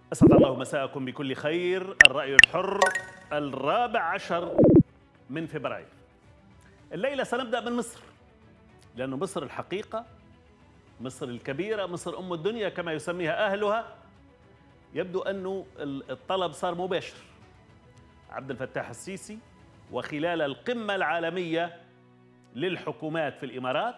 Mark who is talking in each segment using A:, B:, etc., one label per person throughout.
A: أسعد الله مساءكم بكل خير. الرأي الحر 14 من فبراير. الليلة سنبدأ من مصر، لأن مصر الحقيقة، مصر الكبيرة، مصر أم الدنيا كما يسميها أهلها. يبدو أنه الطلب صار مباشر. عبد الفتاح السيسي وخلال القمة العالمية للحكومات في الإمارات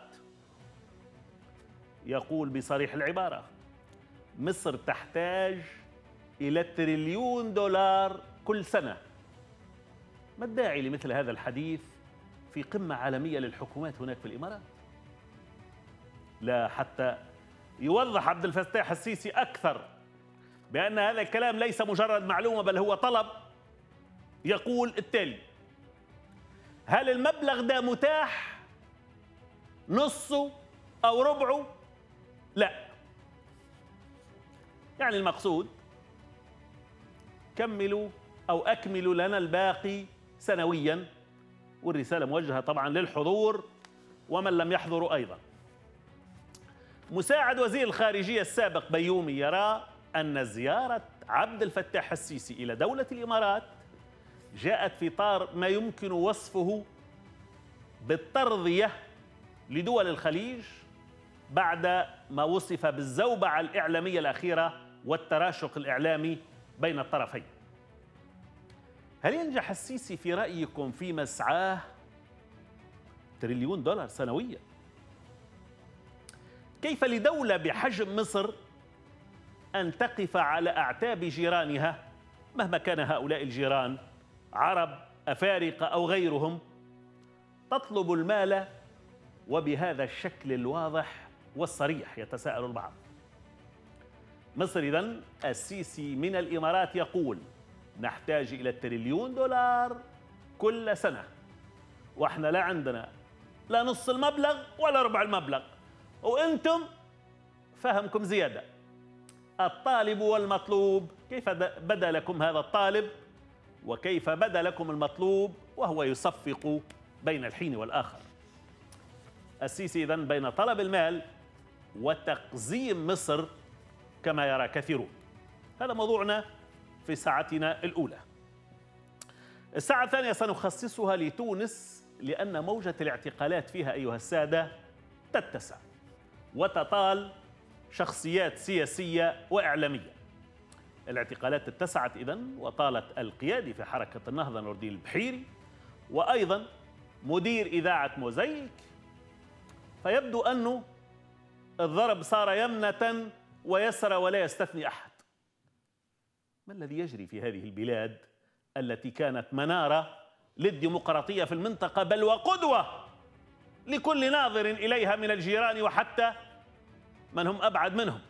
A: يقول بصريح العبارة: مصر تحتاج إلى $1 تريليون كل سنة. ما الداعي لمثل هذا الحديث في قمة عالمية للحكومات هناك في الإمارات؟ لا، حتى يوضح عبد الفتاح السيسي أكثر بأن هذا الكلام ليس مجرد معلومة بل هو طلب. يقول التالي: هل المبلغ ده متاح نصه أو ربعه؟ لا، يعني المقصود كملوا أو أكملوا لنا الباقي سنويا. والرسالة موجهة طبعا للحضور ومن لم يحضروا أيضا. مساعد وزير الخارجية السابق بيومي يرى أن زيارة عبد الفتاح السيسي إلى دولة الإمارات جاءت في إطار ما يمكن وصفه بالترضية لدول الخليج بعد ما وصف بالزوبعة الإعلامية الأخيرة والتراشق الإعلامي بين الطرفين. هل ينجح السيسي في رأيكم في مسعاه $1 تريليون سنويا؟ كيف لدولة بحجم مصر أن تقف على أعتاب جيرانها مهما كان هؤلاء الجيران عرب، أفارقة أو غيرهم، تطلب المال وبهذا الشكل الواضح والصريح؟ يتساءل البعض. مصر إذن السيسي من الإمارات يقول نحتاج إلى $1 تريليون كل سنة، وإحنا لا عندنا لا نص المبلغ ولا ربع المبلغ، وأنتم فهمكم زيادة. الطالب والمطلوب، كيف بدا لكم هذا الطالب وكيف بدا لكم المطلوب وهو يصفق بين الحين والآخر. السيسي إذن بين طلب المال وتقزيم مصر كما يرى كثيرون. هذا موضوعنا في ساعتنا الأولى. الساعة الثانية سنخصصها لتونس، لأن موجة الاعتقالات فيها أيها السادة تتسع وتطال شخصيات سياسية وإعلامية. الاعتقالات اتسعت إذن وطالت القيادي في حركة النهضة نور الدين البحيري، وأيضا مدير إذاعة موزيك. فيبدو أنه الضرب صار يمنة ويسرى ولا يستثني أحد. ما الذي يجري في هذه البلاد التي كانت منارة للديمقراطية في المنطقة، بل وقدوة لكل ناظر إليها من الجيران وحتى من هم أبعد منهم؟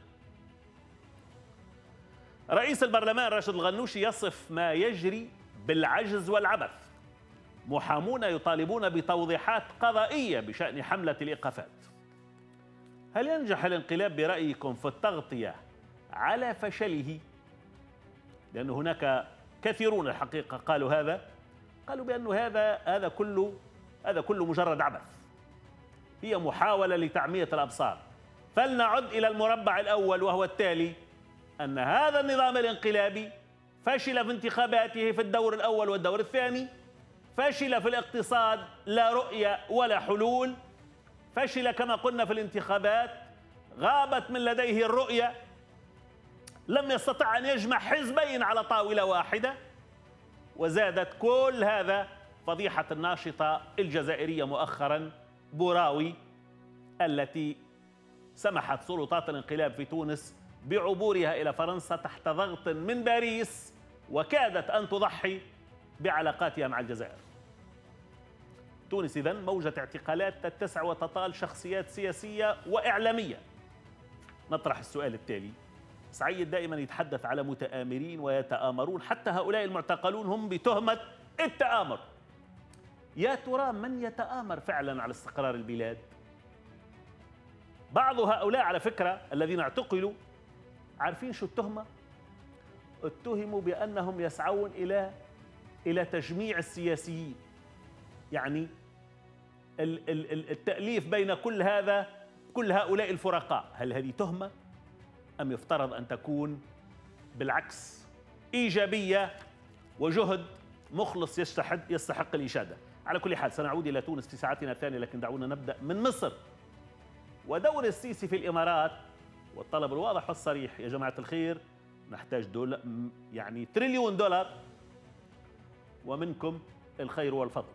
A: رئيس البرلمان راشد الغنوشي يصف ما يجري بالعجز والعبث. محامون يطالبون بتوضيحات قضائية بشأن حملة الإيقافات. هل ينجح الانقلاب برأيكم في التغطية على فشله؟ لأن هناك كثيرون الحقيقة قالوا هذا، قالوا بأن هذا كله مجرد عبث، هي محاولة لتعمية الأبصار. فلنعد إلى المربع الأول، وهو التالي: أن هذا النظام الانقلابي فشل في انتخاباته في الدور الأول والدور الثاني، فشل في الاقتصاد، لا رؤية ولا حلول، فشل كما قلنا في الانتخابات، غابت من لديه الرؤية، لم يستطع أن يجمع حزبين على طاولة واحدة. وزادت كل هذا فضيحة الناشطة الجزائرية مؤخرا بوراوي، التي سمحت سلطات الانقلاب في تونس بعبورها إلى فرنسا تحت ضغط من باريس، وكادت أن تضحي بعلاقاتها مع الجزائر. تونس إذن موجة اعتقالات تتسع وتطال شخصيات سياسية وإعلامية. نطرح السؤال التالي: سعيد دائما يتحدث على متآمرين ويتآمرون، حتى هؤلاء المعتقلون هم بتهمة التآمر. يا ترى من يتآمر فعلا على استقرار البلاد؟ بعض هؤلاء على فكرة الذين اعتقلوا عارفين شو التهمة؟ اتهموا بأنهم يسعون إلى تجميع السياسيين، يعني التأليف بين كل هؤلاء الفرقاء. هل هذه تهمة أم يفترض أن تكون بالعكس إيجابية وجهد مخلص يستحق الإشادة. على كل حال سنعود إلى تونس في ساعتنا الثانية، لكن دعونا نبدأ من مصر ودور السيسي في الإمارات والطلب الواضح والصريح. يا جماعة الخير نحتاج يعني تريليون دولار، ومنكم الخير والفضل.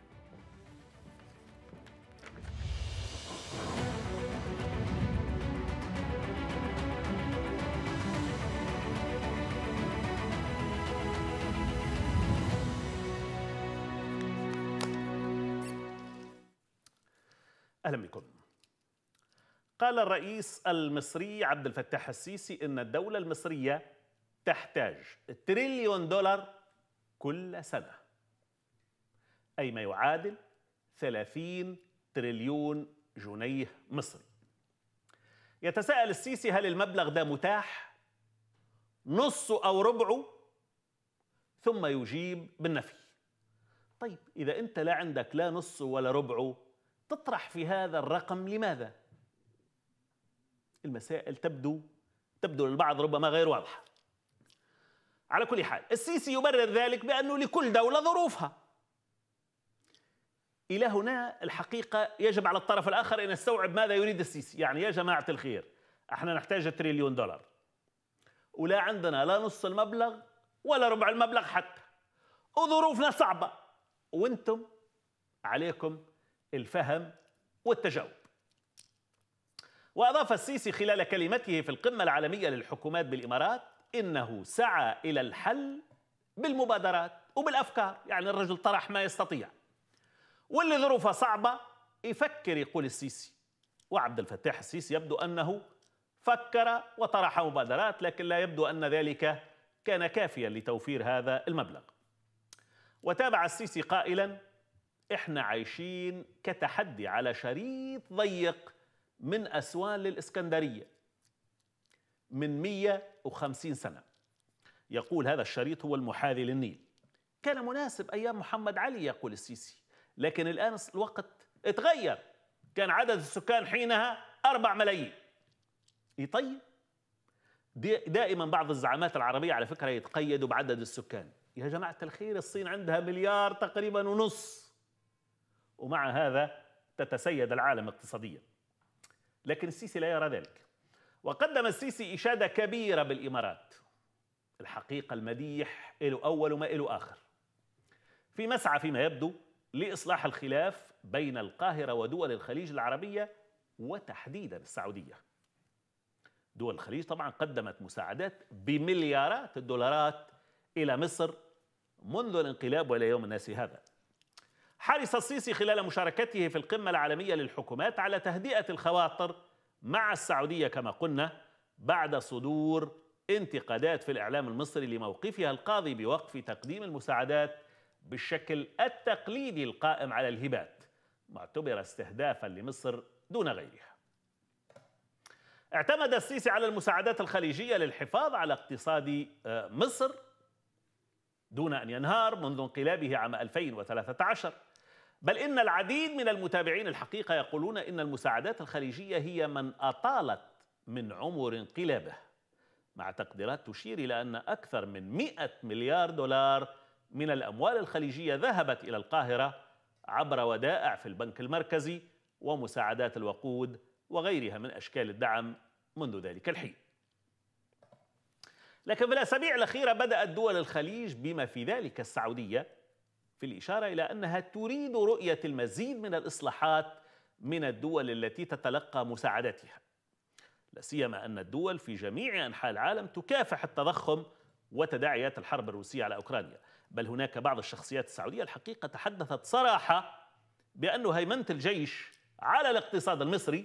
A: أهلا بكم. قال الرئيس المصري عبد الفتاح السيسي إن الدولة المصرية تحتاج تريليون دولار كل سنة، أي ما يعادل 30 تريليون جنيه مصري. يتساءل السيسي هل المبلغ ده متاح نصه أو ربعه، ثم يجيب بالنفي. طيب إذا أنت لا عندك لا نصه ولا ربعه، تطرح في هذا الرقم لماذا؟ المسائل تبدو للبعض ربما غير واضحة. على كل حال السيسي يبرر ذلك بأنه لكل دولة ظروفها. إلى هنا الحقيقة يجب على الطرف الآخر أن يستوعب ماذا يريد السيسي. يعني يا جماعة الخير احنا نحتاج تريليون دولار ولا عندنا لا نص المبلغ ولا ربع المبلغ حتى، وظروفنا صعبة، وانتم عليكم الفهم والتجاوب. وأضاف السيسي خلال كلمته في القمة العالمية للحكومات بالإمارات إنه سعى إلى الحل بالمبادرات وبالأفكار. يعني الرجل طرح ما يستطيع، واللي ظروفه صعبة يفكر، يقول السيسي. وعبد الفتاح السيسي يبدو أنه فكر وطرح مبادرات، لكن لا يبدو أن ذلك كان كافيا لتوفير هذا المبلغ. وتابع السيسي قائلا: إحنا عايشين كتحدي على شريط ضيق من أسوان للإسكندرية من 150 سنة. يقول هذا الشريط هو المحاذي للنيل، كان مناسب أيام محمد علي، يقول السيسي، لكن الآن الوقت اتغير. كان عدد السكان حينها 4 ملايين. طيب دائما بعض الزعامات العربية على فكرة يتقيدوا بعدد السكان. يا جماعة الخير الصين عندها مليار تقريبا ونص، ومع هذا تتسيد العالم اقتصاديا. لكن السيسي لا يرى ذلك. وقدم السيسي إشادة كبيرة بالإمارات. الحقيقة المديح له أول وما له آخر، في مسعى فيما يبدو لإصلاح الخلاف بين القاهرة ودول الخليج العربية وتحديدا السعودية. دول الخليج طبعا قدمت مساعدات بمليارات الدولارات إلى مصر منذ الانقلاب وإلى يوم الناس هذا. حرص السيسي خلال مشاركته في القمة العالمية للحكومات على تهدئة الخواطر مع السعودية كما قلنا، بعد صدور انتقادات في الإعلام المصري لموقفها القاضي بوقف تقديم المساعدات بالشكل التقليدي القائم على الهبات، معتبرة استهدافا لمصر دون غيرها. اعتمد السيسي على المساعدات الخليجية للحفاظ على اقتصاد مصر دون أن ينهار منذ انقلابه عام 2013، بل إن العديد من المتابعين الحقيقة يقولون إن المساعدات الخليجية هي من أطالت من عمر انقلابه، مع تقديرات تشير إلى أن أكثر من 100 مليار دولار من الأموال الخليجية ذهبت إلى القاهرة عبر ودائع في البنك المركزي ومساعدات الوقود وغيرها من أشكال الدعم منذ ذلك الحين. لكن في الأسابيع الأخيرة بدأت دول الخليج بما في ذلك السعودية في الإشارة إلى أنها تريد رؤية المزيد من الإصلاحات من الدول التي تتلقى مساعداتها، لا سيما أن الدول في جميع أنحاء العالم تكافح التضخم وتداعيات الحرب الروسية على أوكرانيا. بل هناك بعض الشخصيات السعودية الحقيقة تحدثت صراحة بأن هيمنة الجيش على الاقتصاد المصري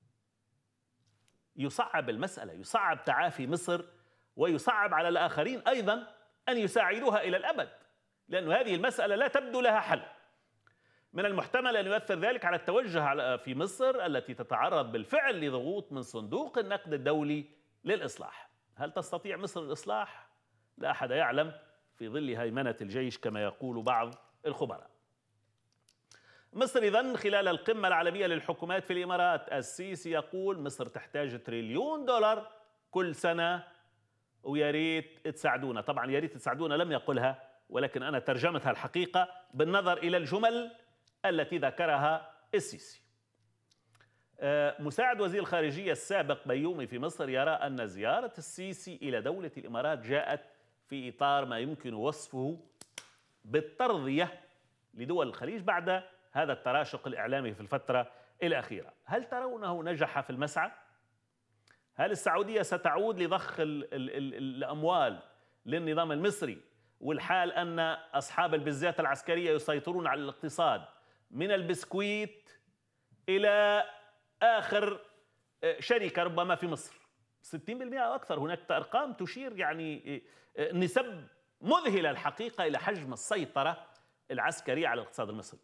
A: يصعب المسألة، يصعب تعافي مصر، ويصعب على الآخرين أيضا أن يساعدوها إلى الأبد، لأن هذه المسألة لا تبدو لها حل. من المحتمل أن يؤثر ذلك على التوجه في مصر التي تتعرض بالفعل لضغوط من صندوق النقد الدولي للإصلاح. هل تستطيع مصر الإصلاح؟ لا أحد يعلم في ظل هيمنة الجيش كما يقول بعض الخبراء. مصر إذن خلال القمة العالمية للحكومات في الإمارات السيسي يقول مصر تحتاج تريليون دولار كل سنة ويا ريت تساعدونا. طبعا يا ريت تساعدونا لم يقلها، ولكن أنا ترجمتها الحقيقة بالنظر إلى الجمل التي ذكرها السيسي. مساعد وزير الخارجية السابق بيومي في مصر يرى أن زيارة السيسي إلى دولة الإمارات جاءت في إطار ما يمكن وصفه بالترضية لدول الخليج بعد هذا التراشق الإعلامي في الفترة الأخيرة. هل ترونه نجح في المسعى؟ هل السعودية ستعود لضخ الأموال للنظام المصري، والحال أن أصحاب البزات العسكرية يسيطرون على الاقتصاد من البسكويت إلى آخر شركة ربما في مصر 60% أو أكثر؟ هناك أرقام تشير يعني نسب مذهلة الحقيقة إلى حجم السيطرة العسكرية على الاقتصاد المصري.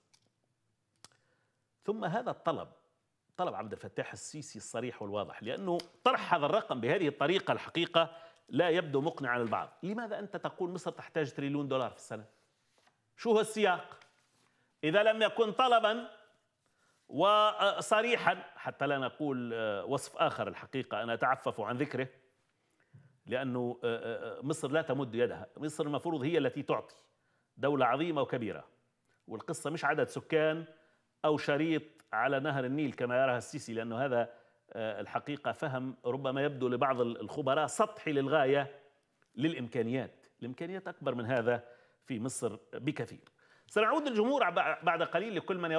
A: ثم هذا الطلب، طلب عبد الفتاح السيسي الصريح والواضح، لأنه طرح هذا الرقم بهذه الطريقة الحقيقة لا يبدو مقنعا للبعض. لماذا أنت تقول مصر تحتاج تريليون دولار في السنة؟ شو هو السياق؟ إذا لم يكن طلبا وصريحا، حتى لا نقول وصف آخر الحقيقة أنا أتعفف عن ذكره، لأنه مصر لا تمد يدها. مصر المفروض هي التي تعطي، دولة عظيمة وكبيرة، والقصة مش عدد سكان أو شريط على نهر النيل كما يراها السيسي، لأنه هذا الحقيقة فهم ربما يبدو لبعض الخبراء سطحي للغاية للإمكانيات. الإمكانيات أكبر من هذا في مصر بكثير. سنعود للجمهور بعد قليل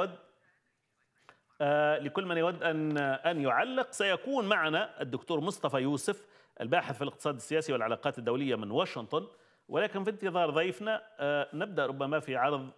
A: لكل من يود أن يعلق. سيكون معنا الدكتور مصطفى يوسف الباحث في الاقتصاد السياسي والعلاقات الدولية من واشنطن، ولكن في انتظار ضيفنا نبدأ ربما في عرض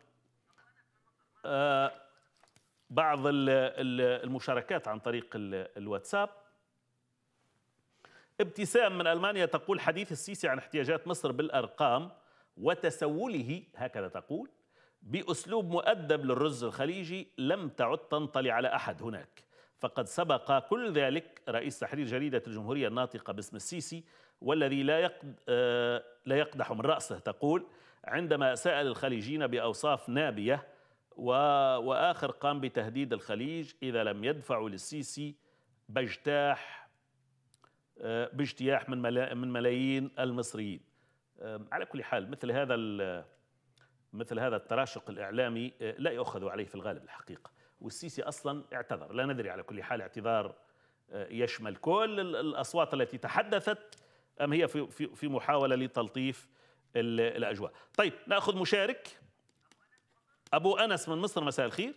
A: بعض المشاركات عن طريق الواتساب. ابتسام من ألمانيا تقول: حديث السيسي عن احتياجات مصر بالأرقام وتسوله، هكذا تقول، بأسلوب مؤدب للرز الخليجي لم تعد تنطلي على أحد هناك، فقد سبق كل ذلك رئيس تحرير جريدة الجمهورية الناطقة باسم السيسي والذي لا يقدح من رأسه، تقول، عندما سأل الخليجيين بأوصاف نابية، وآخر قام بتهديد الخليج إذا لم يدفعوا للسيسي باجتياح من ملايين المصريين. على كل حال مثل هذا التراشق الإعلامي لا يؤخذ عليه في الغالب الحقيقة، والسيسي أصلا اعتذر. لا ندري على كل حال اعتذار يشمل كل الأصوات التي تحدثت أم هي في محاولة لتلطيف الأجواء. طيب نأخذ مشارك. أبو أنس من مصر، مساء الخير.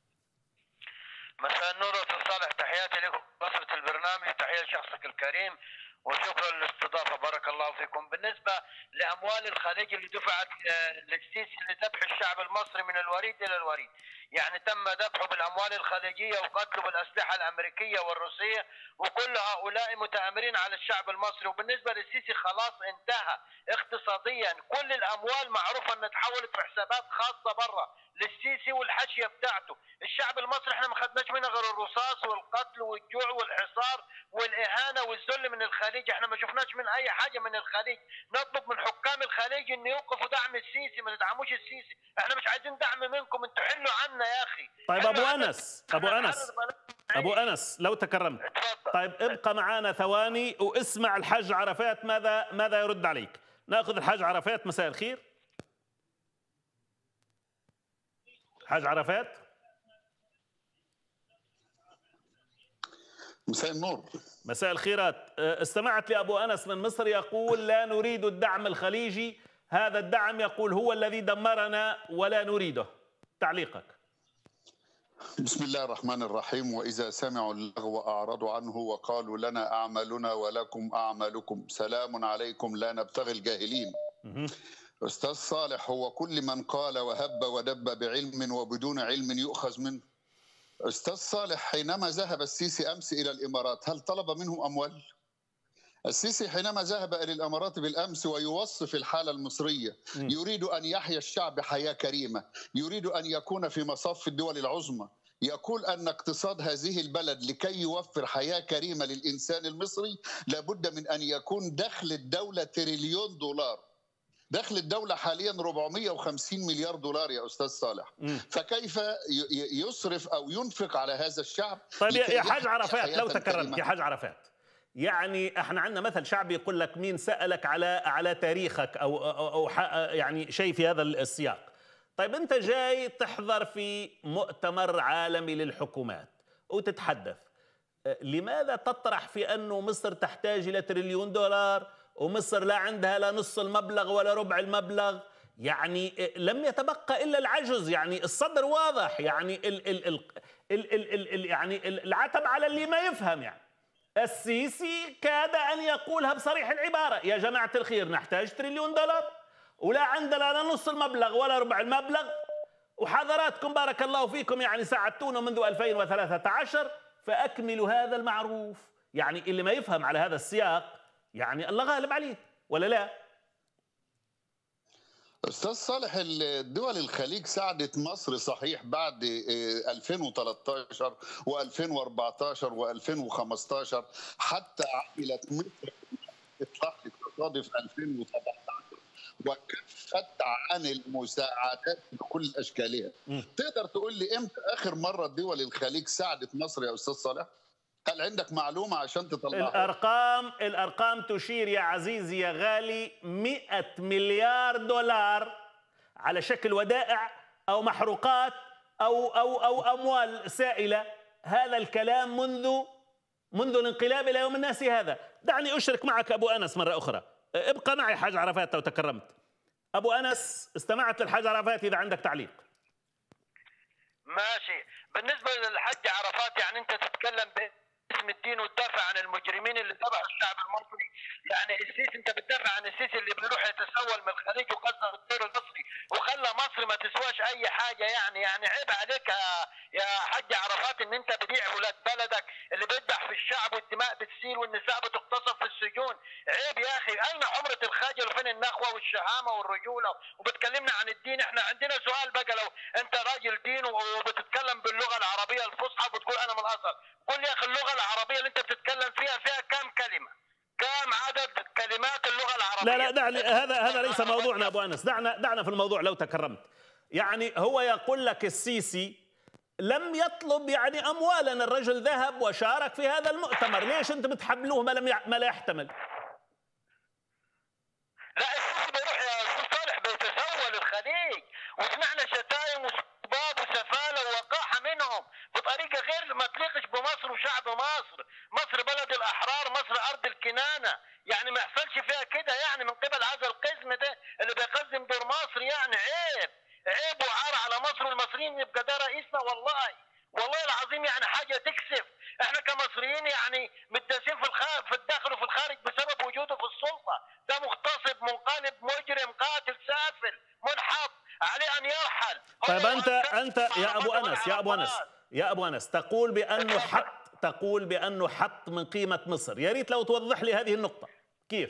B: مساء النور أستاذ صالح، تحياتي لكم بصرة البرنامج، تحية لشخصك الكريم وشكرا للاستضافة، بارك الله فيكم. بالنسبة لأموال الخليج اللي دفعت للسيسي لذبح الشعب المصري من الوريد إلى الوريد، يعني تم ذبحه بالأموال الخليجية وقتله بالأسلحة الأمريكية والروسية، وكل هؤلاء متآمرين على الشعب المصري. وبالنسبة للسيسي خلاص انتهى اقتصاديا، كل الأموال معروفة أنها تحولت في حسابات خاصة برا للسيسي والحاشية بتاعته. الشعب المصري احنا ما خدناش منه غير الرصاص والقتل والجوع والحصار والإهانة والذل من الخليج، احنا ما شفناش من أي حاجة من الخليج. نطلب من حكام الخليج أن يوقفوا دعم السيسي، ما ندعموش السيسي، احنا مش عايزين دعم منكم، انتوا حلوا عنا يا أخي.
A: طيب أبو أنس لو تكرمت، طيب ابقى معنا ثواني واسمع الحاج عرفات ماذا يرد عليك. ناخذ الحاج عرفات، مساء الخير. حاج عرفات.
C: مساء النور.
A: مساء الخيرات. استمعت لأبو أنس من مصر يقول لا نريد الدعم الخليجي، هذا الدعم يقول هو الذي دمرنا ولا نريده، تعليقك؟
C: بسم الله الرحمن الرحيم. وإذا سمعوا اللغو أعرضوا عنه وقالوا لنا أعمالنا ولكم أعمالكم، سلام عليكم لا نبتغي الجاهلين. أستاذ صالح، هو كل من قال وهب ودب بعلم وبدون علم يؤخذ منه. أستاذ صالح، حينما ذهب السيسي أمس إلى الإمارات هل طلب منهم أموال؟ السيسي حينما ذهب إلى الإمارات بالأمس ويوصف الحالة المصرية، يريد أن يحيا الشعب حياة كريمة، يريد أن يكون في مصاف الدول العظمى، يقول أن اقتصاد هذه البلد لكي يوفر حياة كريمة للإنسان المصري لابد من أن يكون دخل الدولة تريليون دولار. دخل الدولة حاليا 450 مليار دولار يا أستاذ صالح، فكيف يصرف أو ينفق على هذا الشعب؟
A: طيب يا حاج عرفات لو تكرمت، يا حاج عرفات، يعني احنا عندنا مثل شعبي يقول لك مين سألك على تاريخك أو يعني شيء في هذا السياق. طيب أنت جاي تحضر في مؤتمر عالمي للحكومات وتتحدث، لماذا تطرح في أنه مصر تحتاج إلى $1 تريليون ومصر لا عندها لا نص المبلغ ولا ربع المبلغ؟ يعني لم يتبقى إلا العجز، يعني الصدر واضح، يعني يعني العتب على اللي ما يفهم. يعني السيسي كاد أن يقولها بصريح العبارة: يا جماعة الخير نحتاج $1 تريليون ولا عندنا لا نص المبلغ ولا ربع المبلغ، وحضراتكم بارك الله فيكم يعني ساعدتونا منذ 2013 فأكملوا هذا المعروف. يعني اللي ما يفهم على هذا السياق يعني الله غالب عليه، ولا لا؟
C: أستاذ صالح، الدول الخليج ساعدت مصر صحيح بعد 2013 و2014 و2015، حتى عملت مصر إصلاح اقتصادي في 2017 وكفت عن المساعدات بكل أشكالها. تقدر تقول لي إمتى آخر مرة دول الخليج ساعدت مصر يا أستاذ صالح؟ هل عندك معلومة عشان تطلعها؟
A: الأرقام تشير يا عزيزي يا غالي $100 مليار على شكل ودائع أو محروقات أو أموال سائلة. هذا الكلام منذ الانقلاب إلى يوم الناس هذا. دعني أشرك معك أبو أنس مرة أخرى، ابقى معي حاج عرفات لو تكرمت. أبو أنس، استمعت للحاج عرفات، إذا عندك تعليق.
B: ماشي. بالنسبة للحاج عرفات، يعني أنت تتكلم باسم الدين وتدافع عن المجرمين اللي ذبحوا الشعب المصري. يعني السيسي، أنت بتدافع عن السيسي اللي بيروح يتسول من الخليج وقصر الدور المصري وخلى مصر ما تسواش أي حاجة. يعني عيب عليك يا حاج عرفات إن أنت بتبيع ولاد بلدك اللي بيذبح في الشعب والدماء بتسيل والنساء بتغتصب في السجون. عيب يا أخي. أين حمرة الخجل وفين النخوة والشهامة والرجولة؟ وبتكلمنا عن الدين. إحنا عندنا سؤال بقى، لو أنت راجل دين وبتتكلم باللغة العربية الفصحى وبتقول أنا من الأزهر، قول لي يا أخي اللغة العربية اللي أنت بتتكلم فيها كم كلمة؟ كم عدد كلمات اللغة العربية؟
A: لا دعني، هذا ليس موضوعنا أبو أنس. دعنا في الموضوع لو تكرمت. يعني هو يقول لك السيسي لم يطلب يعني أموالا، الرجل ذهب وشارك في هذا المؤتمر، ليش أنت بتحملوه ما لا يحتمل؟
B: لا، السيسي بيروح يا أستاذ صالح بيتسول الخليج، وسمعنا شتايم وسباب وسفالة ووقاحة منهم بطريقة غير ما تليقش بمصر وشعب مصر. مصر بلد الأحرار، مصر أرض الكنانة. يعني ما يحصلش فيها كده يعني من قبل هذا القزم ده اللي بيقزم دور مصر. يعني عيب وعار على مصر والمصريين يبقى ده رئيسنا. والله العظيم يعني حاجة تكسف. احنا كمصريين يعني متداسين في الداخل وفي الخارج بسبب وجوده في السلطة. ده مغتصب منقلب مجرم قاتل سافل منحط، عليه ان يرحل.
A: طيب انت يا ابو انس تقول بانه حط من قيمة مصر. يا ريت لو توضح لي هذه النقطة. كيف؟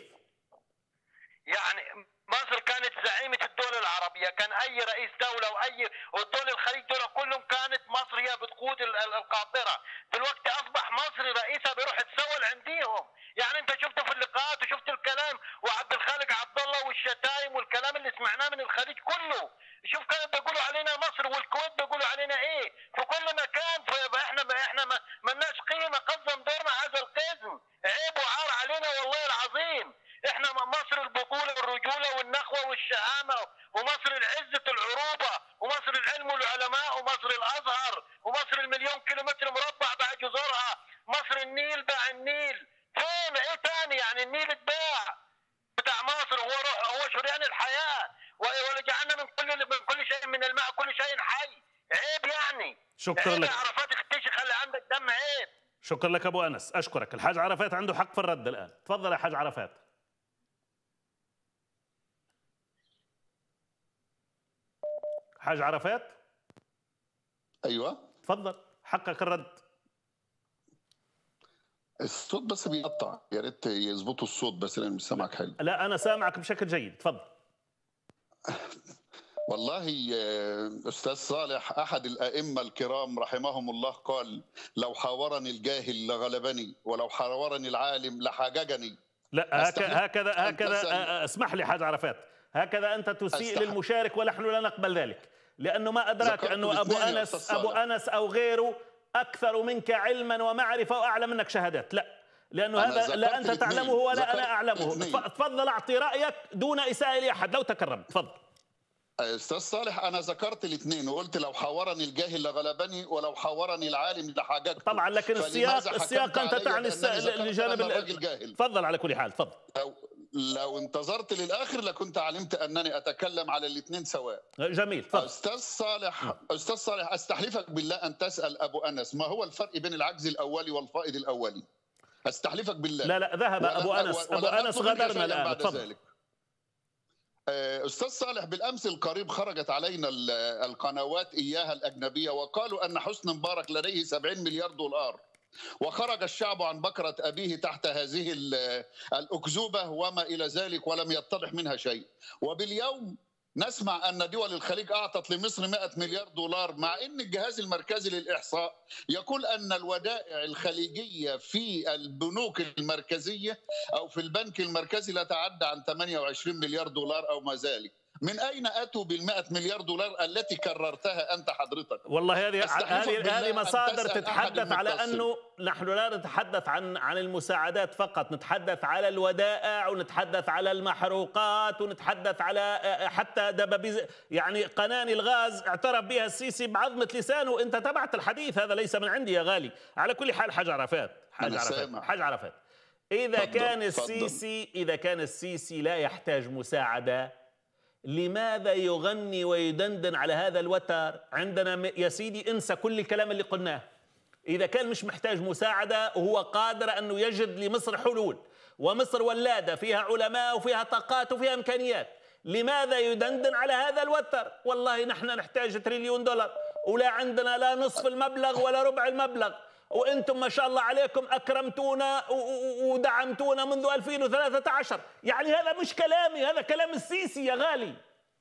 B: يعني مصر كانت زعيمة الدول العربية، كان أي رئيس دولة والدول الخليج دول كلهم كانت مصر هي بتقود القاطرة. دلوقتي أصبح مصر رئيسها بيروح يتسول عنديهم. يعني أنت شفته في اللقاءات وشفت الكلام، وعبد الخالق عبد الله والشتايم والكلام اللي سمعناه من الخليج كله. شوف كانوا بيقولوا علينا مصر والكويت بيقولوا علينا إيه في كل مكان. احنا ما لناش قيمة. قزم دورنا هذا القزم. عيب وعار علينا والله العظيم. احنا مصر البطولة والرجولة والنخوة والشهامة، ومصر العزة العروبة، ومصر العلم والعلماء، ومصر الازهر، ومصر ال1,000,000 كيلومتر مربع باع جزرها، مصر النيل باع النيل. فين ايه تاني؟ يعني النيل اتباع بتاع مصر. هو شريان الحياة، ولجعلنا من كل شيء من الماء كل شيء حي. عيب يعني.
A: شكرا لك.
B: عرفات اختشي، خلي عندك دم. عيب.
A: شكرا لك ابو انس، اشكرك. الحاج عرفات عنده حق في الرد الان. تفضل يا حاج عرفات. حاج عرفات.
C: ايوه
A: تفضل، حقك الرد.
C: الصوت بس بيقطع، يا ريت يظبطوا الصوت بس لان مش سامعك حلو.
A: لا انا سامعك بشكل جيد، تفضل.
C: والله أستاذ صالح، أحد الأئمة الكرام رحمهم الله قال: لو حاورني الجاهل لغلبني، ولو حاورني العالم لحاججني.
A: لا هكذا اسمح لي حاج عرفات، هكذا أنت تسيء للمشارك ونحن لا نقبل ذلك، لأنه ما أدراك أنه أبو أنس أو غيره أكثر منك علما ومعرفة وأعلى منك شهادات. لا، لأنه هذا لا أنت تعلمه ولا أنا أعلمه. تفضل أعطي رأيك دون إساءة لأحد لو تكرمت. تفضل.
C: أستاذ صالح، أنا ذكرت الاثنين وقلت لو حاورني الجاهل لغلبني ولو حاورني العالم لحاججته.
A: طبعا، لكن السياق أنت تعني الجانب الجاهل. تفضل على كل حال، تفضل.
C: لو انتظرت للآخر لكنت علمت أنني أتكلم على الاثنين سواء.
A: جميل، تفضل.
C: أستاذ صالح، أستحلفك بالله أن تسأل أبو أنس ما هو الفرق بين العجز الأولي والفائض الأولي. أستحلفك بالله.
A: لا ذهب أبو أنس غدرنا الآن. تفضل.
C: أستاذ صالح، بالأمس القريب خرجت علينا القنوات إياها الأجنبية وقالوا أن حسني مبارك لديه 70 مليار دولار، وخرج الشعب عن بكرة أبيه تحت هذه الأكذوبة وما إلى ذلك ولم يتضح منها شيء. وباليوم نسمع أن دول الخليج أعطت لمصر 100 مليار دولار، مع أن الجهاز المركزي للإحصاء يقول أن الودائع الخليجية في البنوك المركزية أو في البنك المركزي لا تعدى عن 28 مليار دولار أو ما ذلك. من أين أتوا بال100 مليار دولار التي كررتها أنت حضرتك؟
A: والله هذه مصادر تتحدث على أنه نحن لا نتحدث عن المساعدات فقط، نتحدث على الودائع ونتحدث على المحروقات ونتحدث على حتى دبابيز، يعني قناني الغاز اعترف بها السيسي بعظمة لسانه. أنت تبعت الحديث، هذا ليس من عندي يا غالي. على كل حال حاج عرفات، إذا كان السيسي لا يحتاج مساعدة، لماذا يغني ويدندن على هذا الوتر؟ عندنا يا سيدي انسى كل الكلام اللي قلناه. إذا كان مش محتاج مساعدة وهو قادر أنه يجد لمصر حلول، ومصر ولادة فيها علماء وفيها طاقات وفيها إمكانيات، لماذا يدندن على هذا الوتر؟ والله نحن نحتاج تريليون دولار ولا عندنا لا نصف المبلغ ولا ربع المبلغ، وانتم ما شاء الله عليكم اكرمتونا ودعمتونا منذ 2013. يعني هذا مش كلامي، هذا كلام السيسي يا غالي.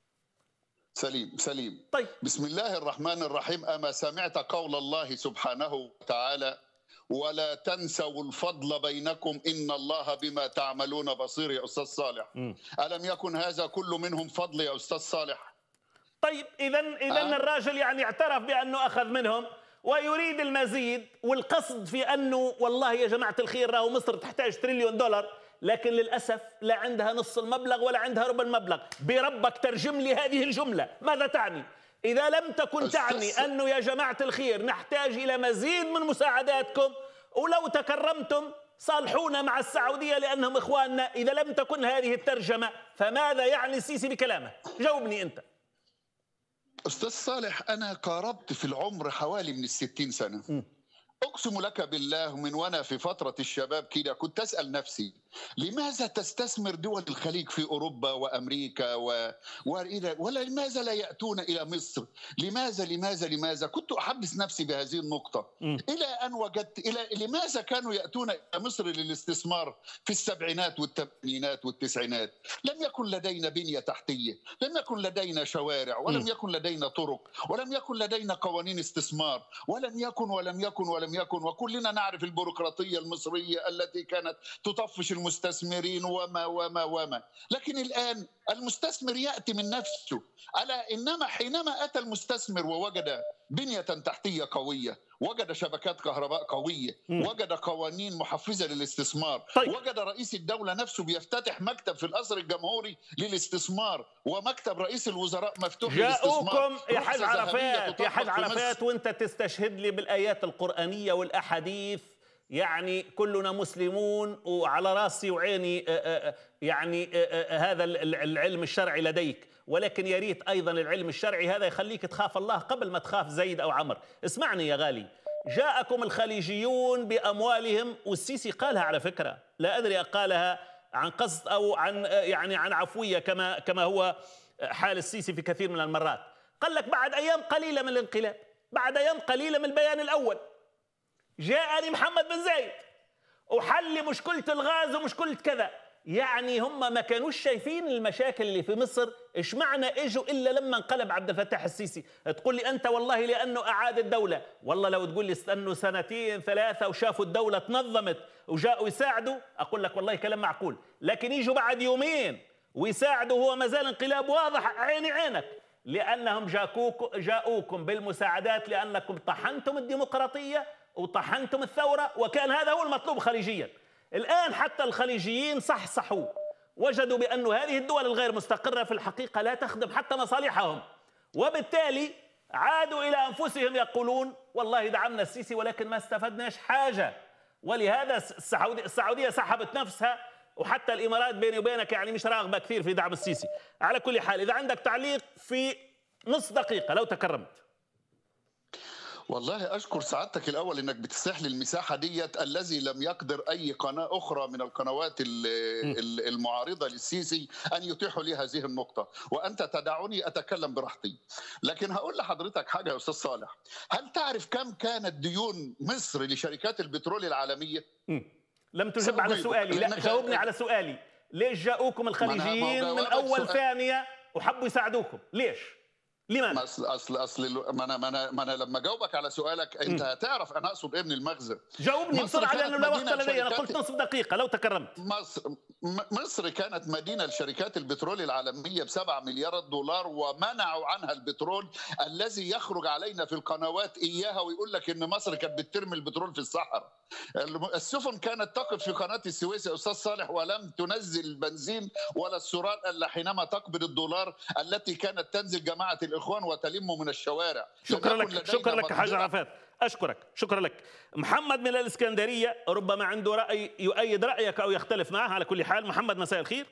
C: سليم.
A: طيب.
C: بسم الله الرحمن الرحيم. أما سمعت قول الله سبحانه وتعالى: ولا تنسوا الفضل بينكم إن الله بما تعملون بصير. يا أستاذ صالح، ألم يكن هذا كل منهم فضل يا أستاذ صالح؟
A: طيب إذا الراجل يعني اعترف بأنه أخذ منهم ويريد المزيد، والقصد في أنه والله يا جماعة الخير راهو مصر تحتاج تريليون دولار، لكن للأسف لا عندها نص المبلغ ولا عندها ربع المبلغ. بربك ترجم لي هذه الجملة، ماذا تعني؟ إذا لم تكن تعني أنه يا جماعة الخير نحتاج إلى مزيد من مساعداتكم، ولو تكرمتم صالحونا مع السعودية لأنهم إخواننا، إذا لم تكن هذه الترجمة فماذا يعني السيسي بكلامه؟ جاوبني أنت.
C: أستاذ صالح، أنا قاربت في العمر حوالي من 60 سنة. أقسم لك بالله من وأنا في فترة الشباب كده كنت أسأل نفسي لماذا تستثمر دول الخليج في أوروبا وأمريكا ولماذا لا يأتون إلى مصر؟ لماذا؟ كنت أحدث نفسي بهذه النقطة إلى أن وجدت لماذا كانوا يأتون إلى مصر للاستثمار في السبعينات والثمانينات والتسعينات؟ لم يكن لدينا بنية تحتية، لم يكن لدينا شوارع، ولم يكن لدينا طرق، ولم يكن لدينا قوانين استثمار، ولم يكن، وكلنا نعرف البيروقراطية المصرية التي كانت تطفش المستثمرين وما. لكن الآن المستثمر يأتي من نفسه. إنما حينما أتى المستثمر ووجد بنية تحتية قوية، وجد شبكات كهرباء قوية، وجد قوانين محفزة للاستثمار، وجد رئيس الدولة نفسه بيفتتح مكتب في القصر الجمهوري للاستثمار، ومكتب رئيس الوزراء مفتوح للاستثمار.
A: جاءوكم يا حاج عرفات وانت تستشهد لي بالآيات القرآنية والأحاديث. يعني كلنا مسلمون وعلى راسي وعيني يعني هذا العلم الشرعي لديك، ولكن يا ريت أيضا العلم الشرعي هذا يخليك تخاف الله قبل ما تخاف زيد أو عمر. اسمعني يا غالي، جاءكم الخليجيون بأموالهم، والسيسي قالها على فكرة، لا أدري قالها عن قصد أو عن عفوية كما هو حال السيسي في كثير من المرات. قال لك بعد أيام قليلة من الانقلاب، بعد أيام قليلة من البيان الأول، جاءني محمد بن زايد وحل لي مشكلة الغاز ومشكلة كذا. يعني هم ما كانوش شايفين المشاكل اللي في مصر، إيش معنى إجوا إلا لما انقلب عبد الفتاح السيسي. تقول لي أنت والله لأنه أعاد الدولة، والله لو تقول لي استنوا 2 3 وشافوا الدولة تنظمت وجاءوا يساعدوا، أقول لك والله كلام معقول. لكن يجوا بعد يومين ويساعدوا وهو ما زال انقلاب واضح عيني عينك، لأنهم جاءوكم بالمساعدات لأنكم طحنتم الديمقراطية وطحنتم الثورة، وكان هذا هو المطلوب خارجيا. الآن حتى الخليجيين صحصحوا، وجدوا بأن هذه الدول الغير مستقرة في الحقيقة لا تخدم حتى مصالحهم، وبالتالي عادوا إلى أنفسهم يقولون والله دعمنا السيسي ولكن ما استفدناش حاجة. ولهذا السعودية سحبت نفسها، وحتى الإمارات بيني وبينك يعني مش راغبة كثير في دعم السيسي. على كل حال إذا عندك تعليق في نص دقيقة لو تكرمت.
C: والله أشكر سعادتك الأول إنك بتسمح لي المساحة ديت، الذي لم يقدر أي قناة أخرى من القنوات المعارضة للسيسي أن يتيحوا لي هذه النقطة، وأنت تدعني أتكلم براحتي. لكن هقول لحضرتك حاجة يا أستاذ صالح، هل تعرف كم كانت ديون مصر لشركات البترول العالمية؟
A: لم تجب على سؤالي. لا، جاوبني على سؤالي. ليش جاءوكم الخليجيين من أول ثانية وحبوا يساعدوكم؟ ليش؟ لماذا؟
C: اصل ما انا لما جاوبك على سؤالك انت هتعرف انا اقصد ايه من المغزى.
A: جاوبني بسرعه لانه لا وقت لدي، انا قلت نصف دقيقه لو تكرمت.
C: مصر كانت مدينه لشركات البترول العالميه ب7 مليار دولار، ومنعوا عنها البترول الذي يخرج علينا في القنوات اياها ويقول لك ان مصر كانت بترمي البترول في الصحراء. السفن كانت تقف في قناه السويس يا استاذ صالح ولم تنزل البنزين ولا السولار الا حينما تقبض الدولار التي كانت تنزل جماعه الاخوان وتلم من الشوارع.
A: شكرا لك، شكرا لك حاج عرفات، اشكرك، شكرا لك. محمد من الاسكندريه ربما عنده راي يؤيد رايك او يختلف معه. على كل حال محمد مساء الخير.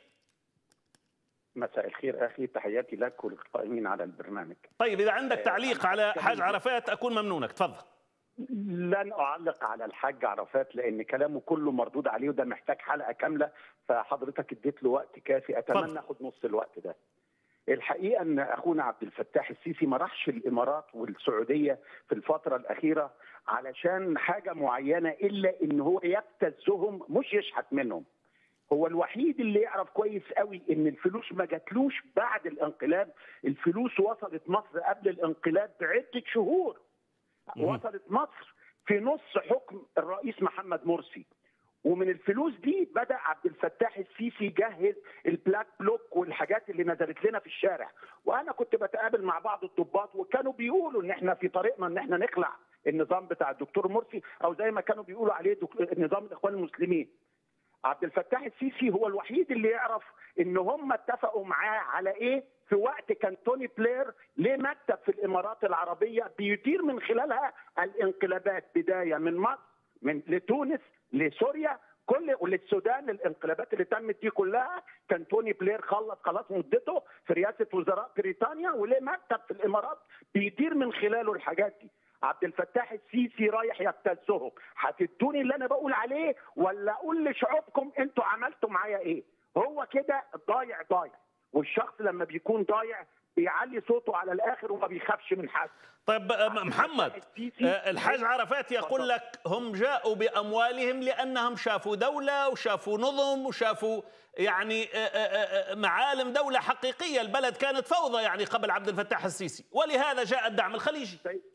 D: مساء الخير اخي، تحياتي لك وللقائمين على البرنامج.
A: طيب اذا عندك تعليق على حاج عرفات اكون ممنونك، تفضل.
D: لن اعلق على الحاج عرفات لان كلامه كله مردود عليه وده محتاج حلقه كامله، فحضرتك اديت له وقت كافي، اتمنى اخد نص الوقت ده. الحقيقه ان اخونا عبد الفتاح السيسي ما راحش الامارات والسعوديه في الفتره الاخيره علشان حاجه معينه الا ان هو يبتزهم مش يشحت منهم. هو الوحيد اللي يعرف كويس قوي ان الفلوس ما جاتلوش بعد الانقلاب، الفلوس وصلت مصر قبل الانقلاب بعده شهور. وصلت مصر في نص حكم الرئيس محمد مرسي، ومن الفلوس دي بدأ عبد الفتاح السيسي يجهز البلاك بلوك والحاجات اللي نزلت لنا في الشارع. وانا كنت بتقابل مع بعض الضباط وكانوا بيقولوا ان احنا في طريقنا ان احنا نخلع النظام بتاع الدكتور مرسي، او زي ما كانوا بيقولوا عليه نظام الاخوان المسلمين. عبد الفتاح السيسي هو الوحيد اللي يعرف ان هم اتفقوا معاه على ايه في وقت كان توني بلير ليه مكتب في الامارات العربيه بيدير من خلالها الانقلابات، بدايه من مصر لتونس لسوريا وللسودان. الانقلابات اللي تمت دي كلها كان توني بلير خلاص مدته في رئاسه وزراء بريطانيا، وليه مكتب في الامارات بيدير من خلاله الحاجات دي. عبد الفتاح السيسي رايح يبتزهم. هتدوني اللي انا بقول عليه ولا اقول لشعوبكم انتوا عملتوا معايا ايه؟ هو كده ضايع. والشخص لما بيكون ضايع بيعلي صوته على الاخر وما بيخافش من حد.
A: طيب محمد، الحاج عرفات يقول لك هم جاءوا باموالهم لانهم شافوا دوله وشافوا نظم وشافوا يعني معالم دوله حقيقيه. البلد كانت فوضى يعني قبل عبد الفتاح السيسي، ولهذا جاء الدعم الخليجي.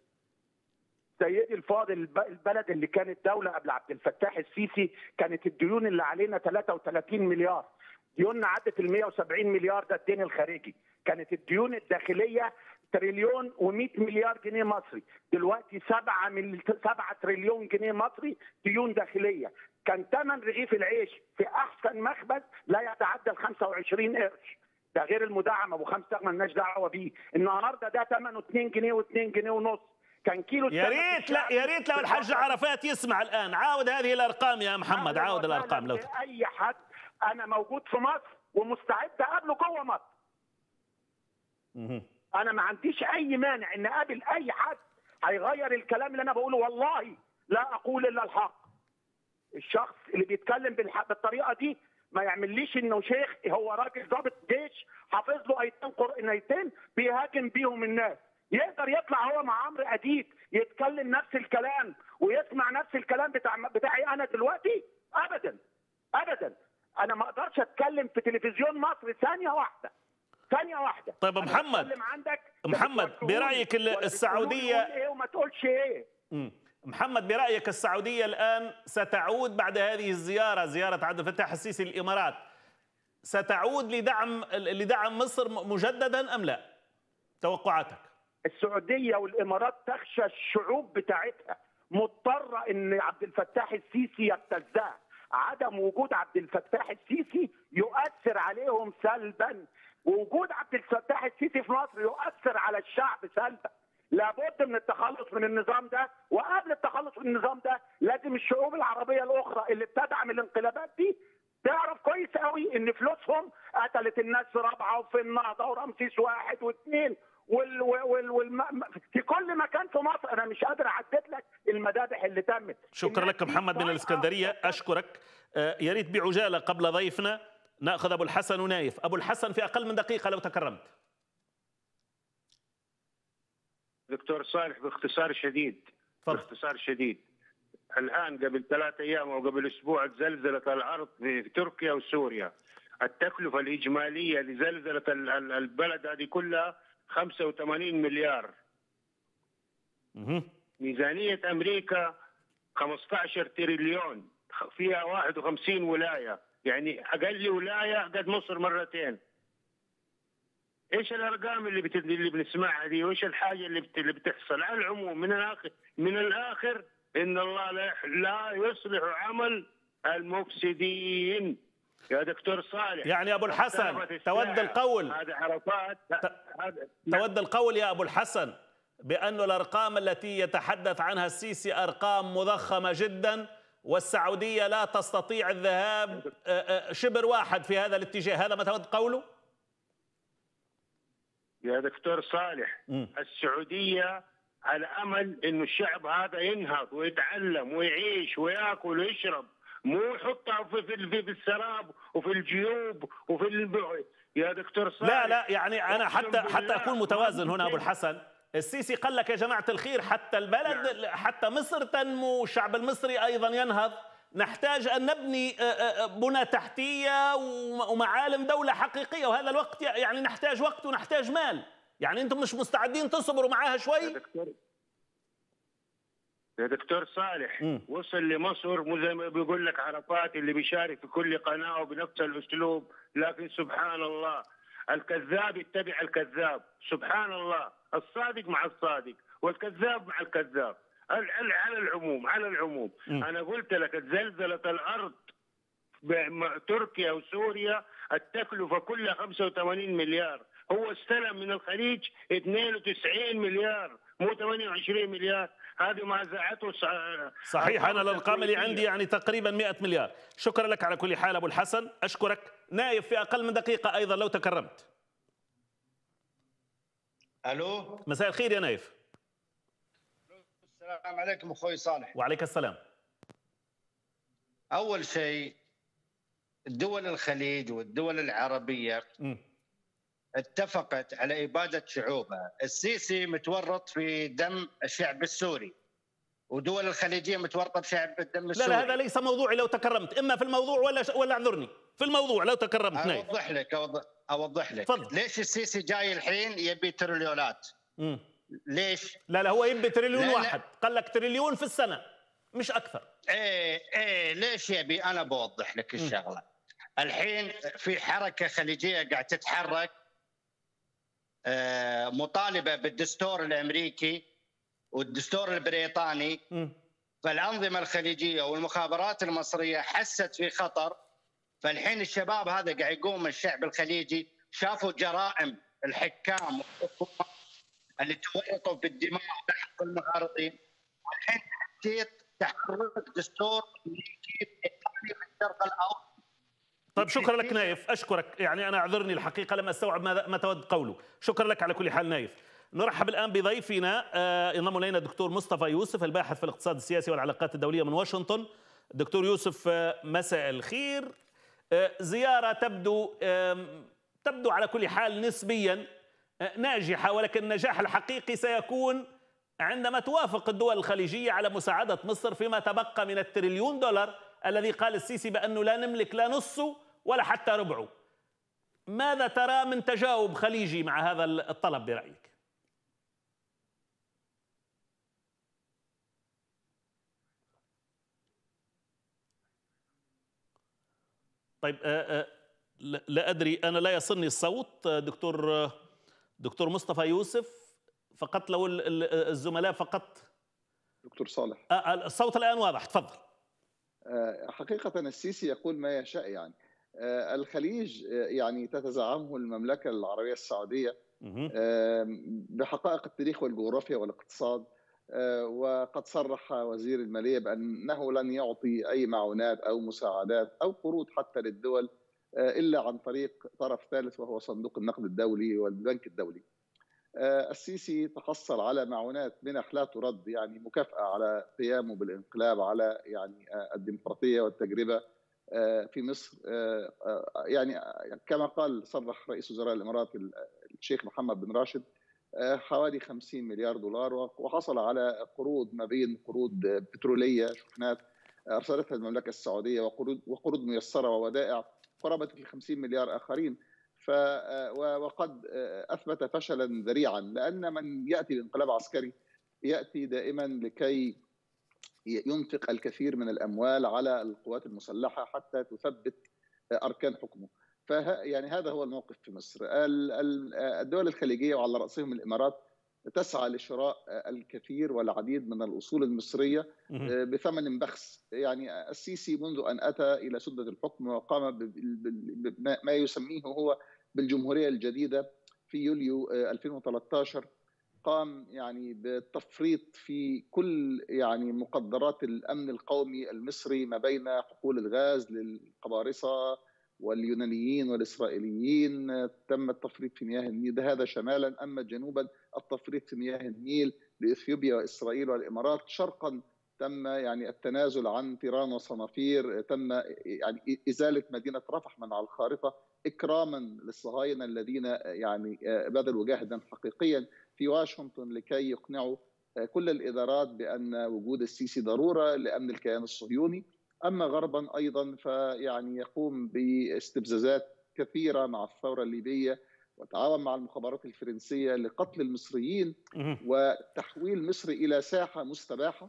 D: سيدي الفاضل، البلد اللي كانت دوله قبل عبد الفتاح السيسي كانت الديون اللي علينا 33 مليار، ديوننا عدت ال 170 مليار، ده الدين الخارجي. كانت الديون الداخليه تريليون و100 مليار جنيه مصري، دلوقتي 7 تريليون جنيه مصري ديون داخليه. كان ثمن رغيف العيش في احسن مخبز لا يتعدى ال 25 قرش، ده غير المدعم ابو 5 مالناش دعوه بيه. النهارده ده ثمنه 2 جنيه و2 جنيه ونص. كان كيلو
A: يا ريت لو الحاج عرفات يسمع الان. عاود هذه الارقام يا محمد، عاود الارقام لو
D: اي حد. انا موجود في مصر ومستعد اقابله جوه مصر. انا ما عنديش اي مانع ان اقابل اي حد هيغير الكلام اللي انا بقوله. والله لا اقول الا الحق. الشخص اللي بيتكلم بالطريقه دي ما يعمليش انه شيخ، هو راجل ضابط جيش حافظ له ايتين قرآنيتين بيهاجم بيهم الناس. يقدر يطلع هو مع عمرو اديب يتكلم نفس الكلام ويسمع نفس الكلام بتاعي انا دلوقتي؟ ابدا ابدا. انا ما اقدرش اتكلم في تلفزيون مصر ثانيه واحده.
A: طيب محمد برايك السعوديه
D: ايه وما تقولش ايه؟
A: محمد برايك السعوديه الان ستعود بعد هذه الزياره، زياره عبد الفتاح السيسي للامارات، ستعود لدعم مصر مجددا ام لا؟ توقعاتك؟
D: السعوديه والامارات تخشى الشعوب بتاعتها، مضطره ان عبد الفتاح السيسي يبتزها عدم وجود عبد الفتاح السيسي يؤثر عليهم سلبا، ووجود عبد الفتاح السيسي في مصر يؤثر على الشعب سلبا. لابد من التخلص من النظام ده، وقبل التخلص من النظام ده لازم الشعوب العربيه الاخرى اللي بتدعم الانقلابات دي تعرف كويس قوي ان فلوسهم قتلت الناس في رابعه وفي النهضه ورمسيس 1 و2 في كل مكان في مصر. انا مش قادر اعدد لك المذابح اللي تمت.
A: شكرا لك محمد من الاسكندريه، اشكرك. يا ريت بعجاله قبل ضيفنا ناخذ ابو الحسن ونايف. ابو الحسن في اقل من دقيقه لو تكرمت.
E: دكتور صالح باختصار شديد باختصار شديد، الآن قبل 3 أيام أو قبل أسبوع زلزلت الأرض في تركيا وسوريا. التكلفة الإجمالية لزلزلة البلد هذه كلها 85 مليار. ميزانية أمريكا 15 تريليون، فيها 51 ولاية، يعني أقل ولاية قد مصر مرتين. ايش الارقام اللي بنسمعها دي، وايش الحاجه اللي بتحصل؟ على العموم من الاخر ان الله لا يصلح عمل المفسدين يا دكتور صالح.
A: يعني ابو الحسن تود القول،
E: هذا عرفات
A: تود القول يا ابو الحسن بأن الارقام التي يتحدث عنها السيسي ارقام مضخمه جدا، والسعوديه لا تستطيع الذهاب شبر واحد في هذا الاتجاه، هذا ما تود قوله؟
E: يا دكتور صالح السعودية على أمل إنه الشعب هذا ينهض ويتعلم ويعيش ويأكل ويشرب، مو يحطها في السراب وفي الجيوب يا دكتور صالح.
A: لا يعني أنا حتى أكون متوازن هنا أبو الحسن، السيسي قال لك يا جماعة الخير حتى البلد حتى مصر تنمو، الشعب المصري أيضا ينهض، نحتاج أن نبني بنى تحتية ومعالم دولة حقيقية، وهذا الوقت يعني نحتاج وقت ونحتاج مال. يعني أنتم مش مستعدين تصبروا معاها شوي؟
E: يا دكتور صالح وصل لمصر مو زي ما بيقول لك عرفات اللي بيشارك في كل قناة وبنفس الأسلوب، لكن سبحان الله الكذاب يتبع الكذاب، سبحان الله الصادق مع الصادق والكذاب مع الكذاب. على العموم انا قلت لك زلزلت الارض تركيا وسوريا التكلفه كلها 85 مليار، هو استلم من الخليج 92 مليار مو 28 مليار، هذه ما زعته
A: صحيح. انا الارقام اللي عندي يعني تقريبا 100 مليار. شكرا لك على كل حال ابو الحسن، اشكرك. نايف في اقل من دقيقه ايضا لو تكرمت.
F: الو
A: مساء الخير يا نايف.
F: السلام عليكم اخوي صالح.
A: وعليك السلام.
F: اول شيء الدول الخليج والدول العربيه اتفقت على اباده شعوبها، السيسي متورط في دم الشعب السوري ودول الخليجيه متورطه بشعب الدم السوري.
A: لا هذا ليس موضوعي لو تكرمت، اما في الموضوع ولا اعذرني في الموضوع لو تكرمت. نايف
F: اوضح لك
A: فضل.
F: ليش السيسي جاي الحين يبي تريليونات؟ ليش؟
A: لا هو يبي تريليون واحد، قال لك تريليون في السنة مش أكثر.
F: ايه ليش يبي؟ أنا بوضح لك الشغلة. الحين في حركة خليجية قاعد تتحرك مطالبة بالدستور الأمريكي والدستور البريطاني، فالأنظمة الخليجية والمخابرات المصرية حست في خطر، فالحين الشباب هذا قاعد يقوم الشعب الخليجي شافوا جرائم الحكام والحكومة اللي تورطوا بالدماء تحت المعارضين، والحين تحرك دستور امريكي بريطاني في الشرق الاوسط.
A: طيب شكرا لك نايف، اشكرك. يعني انا اعذرني الحقيقه لم استوعب ما تود قوله. شكرا لك على كل حال نايف. نرحب الان بضيفنا، ينضم الينا الدكتور مصطفى يوسف الباحث في الاقتصاد السياسي والعلاقات الدوليه من واشنطن. دكتور يوسف مساء الخير. زياره تبدو على كل حال نسبيا ناجحة، ولكن النجاح الحقيقي سيكون عندما توافق الدول الخليجية على مساعدة مصر فيما تبقى من التريليون دولار الذي قال السيسي بأنه لا نملك لا نصه ولا حتى ربعه. ماذا ترى من تجاوب خليجي مع هذا الطلب برأيك؟ طيب لا أدري، أنا لا يصلني الصوت دكتور مصطفى يوسف، فقط لو الزملاء فقط.
C: دكتور صالح
A: الصوت الآن واضح، تفضل.
G: حقيقة السيسي يقول ما يشاء. يعني الخليج يعني تتزعمه المملكة العربية السعودية بحقائق التاريخ والجغرافيا والاقتصاد، وقد صرح وزير المالية بأنه لن يعطي أي معونات أو مساعدات أو قروض حتى للدول إلا عن طريق طرف ثالث وهو صندوق النقد الدولي والبنك الدولي. السيسي تحصل على معونات منح لا ترد، يعني مكافأة على قيامه بالانقلاب على يعني الديمقراطية والتجربة في مصر. يعني كما قال صرح رئيس وزراء الإمارات الشيخ محمد بن راشد حوالي 50 مليار دولار، وحصل على قروض ما بين قروض بترولية شحنات أرسلتها المملكة السعودية وقروض ميسرة وودائع قرابة ال 50 مليار آخرين. وقد أثبت فشلا ذريعا، لأن من يأتي بانقلاب عسكري يأتي دائما لكي ينفق الكثير من الأموال على القوات المسلحة حتى تثبت أركان حكمه. يعني هذا هو الموقف في مصر. الدول الخليجية وعلى رأسهم الإمارات تسعى لشراء الكثير والعديد من الأصول المصرية بثمن بخس. يعني السيسي منذ أن أتى إلى سدة الحكم وقام بما يسميه هو بالجمهورية الجديدة في يوليو 2013، قام يعني بالتفريط في كل يعني مقدرات الأمن القومي المصري، ما بين حقول الغاز للقبارصة واليونانيين والإسرائيليين. تم التفريط في مياه النيل، هذا شمالا. أما جنوبا التفريط في مياه النيل لإثيوبيا وإسرائيل والإمارات. شرقا تم يعني التنازل عن تيران وصنافير، تم يعني إزالة مدينة رفح من على الخارطة إكراما للصهاينة الذين يعني بذلوا جهدا حقيقيا في واشنطن لكي يقنعوا كل الإدارات بأن وجود السيسي ضرورة لأمن الكيان الصهيوني. أما غربا أيضا فيعني يقوم باستفزازات كثيرة مع الثورة الليبية، وتعاون مع المخابرات الفرنسية لقتل المصريين وتحويل مصر إلى ساحة مستباحة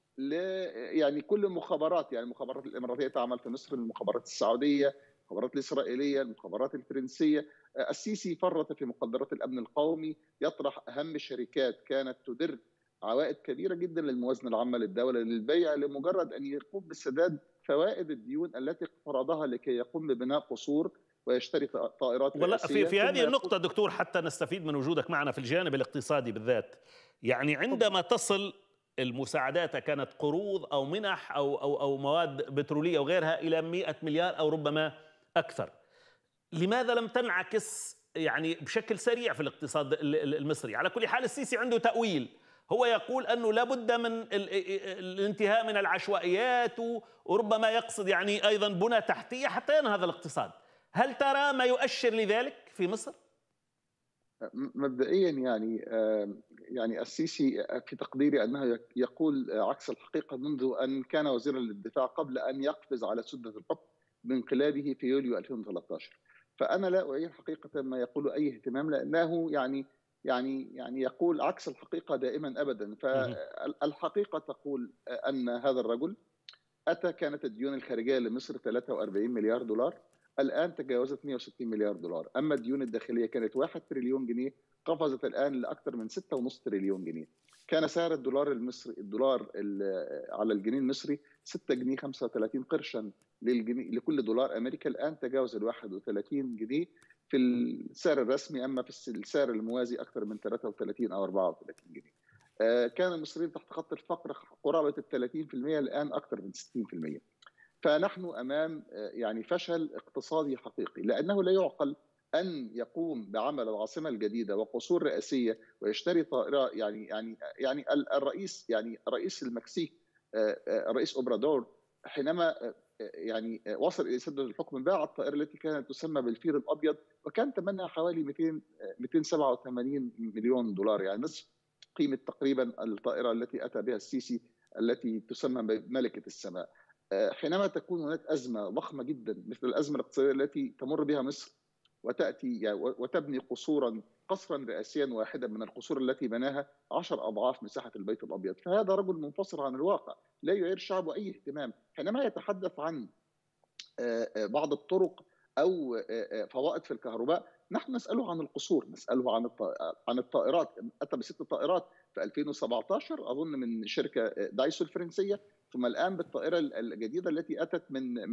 G: يعني كل المخابرات. يعني المخابرات الإماراتية تعمل في مصر، المخابرات السعودية، المخابرات الإسرائيلية، المخابرات الفرنسية. السيسي فرط في مقدرات الأمن القومي، يطرح أهم الشركات كانت تدر عوائد كبيرة جدا للموازنة العامة للدولة للبيع لمجرد أن يقوم بسداد فوائد الديون التي اقترضها لكي يقوم ببناء قصور ويشتري طائرات رئاسية.
A: في هذه النقطة دكتور، حتى نستفيد من وجودك معنا في الجانب الاقتصادي بالذات، يعني عندما تصل المساعدات كانت قروض أو منح أو مواد بترولية وغيرها إلى 100 مليار أو ربما أكثر، لماذا لم تنعكس يعني بشكل سريع في الاقتصاد المصري؟ على كل حال السيسي عنده تأويل، هو يقول أنه لابد من الانتهاء من العشوائيات، وربما يقصد يعني أيضا بنى تحتية حتى ينهض الاقتصاد. هل ترى ما يؤشر لذلك في مصر؟
G: مبدئيا يعني السيسي في تقديري أنه يقول عكس الحقيقة منذ أن كان وزيرا للدفاع قبل أن يقفز على سدة الحكم بانقلابه في يوليو 2013. فأنا لا أعير حقيقة ما يقول أي اهتمام، لأنه يعني يقول عكس الحقيقة دائما أبدا. فالحقيقة تقول أن هذا الرجل أتى كانت الديون الخارجية لمصر 43 مليار دولار، الآن تجاوزت 160 مليار دولار. أما الديون الداخلية كانت 1 تريليون جنيه، قفزت الآن لأكثر من 6.5 تريليون جنيه. كان سعر الدولار المصري على الجنيه المصري 6 جنيه 35 قرشا لكل دولار أمريكا، الآن تجاوز ال 31 جنيه في السعر الرسمي، أما في السعر الموازي أكثر من 33 أو 34 جنيه. كان المصريين تحت خط الفقر قرابة ال 30%، الآن أكثر من 60%. فنحن أمام يعني فشل اقتصادي حقيقي، لأنه لا يعقل أن يقوم بعمل العاصمة الجديدة وقصور رئاسية ويشتري طائرة. يعني رئيس المكسيك رئيس أوبرادور حينما يعني وصل إلى سدة الحكم باع الطائرة التي كانت تسمى بالفيل الأبيض، وكان ثمنها حوالي 287 مليون دولار، يعني نصف قيمة تقريبا الطائرة التي أتى بها السيسي التي تسمى بملكة السماء. حينما تكون هناك أزمة ضخمة جدا مثل الأزمة الاقتصادية التي تمر بها مصر، وتأتي وتبني قصرا رئاسيا واحدا من القصور التي بناها 10 أضعاف مساحة البيت الأبيض، فهذا رجل منفصل عن الواقع، لا يعير شعبه أي اهتمام. حينما يتحدث عن بعض الطرق أو فوائد في الكهرباء، نحن نسأله عن القصور، نسأله عن الطائرات. أتى ب6 طائرات في 2017 أظن من شركة دايسو الفرنسية، ثم الان بالطائره الجديده التي اتت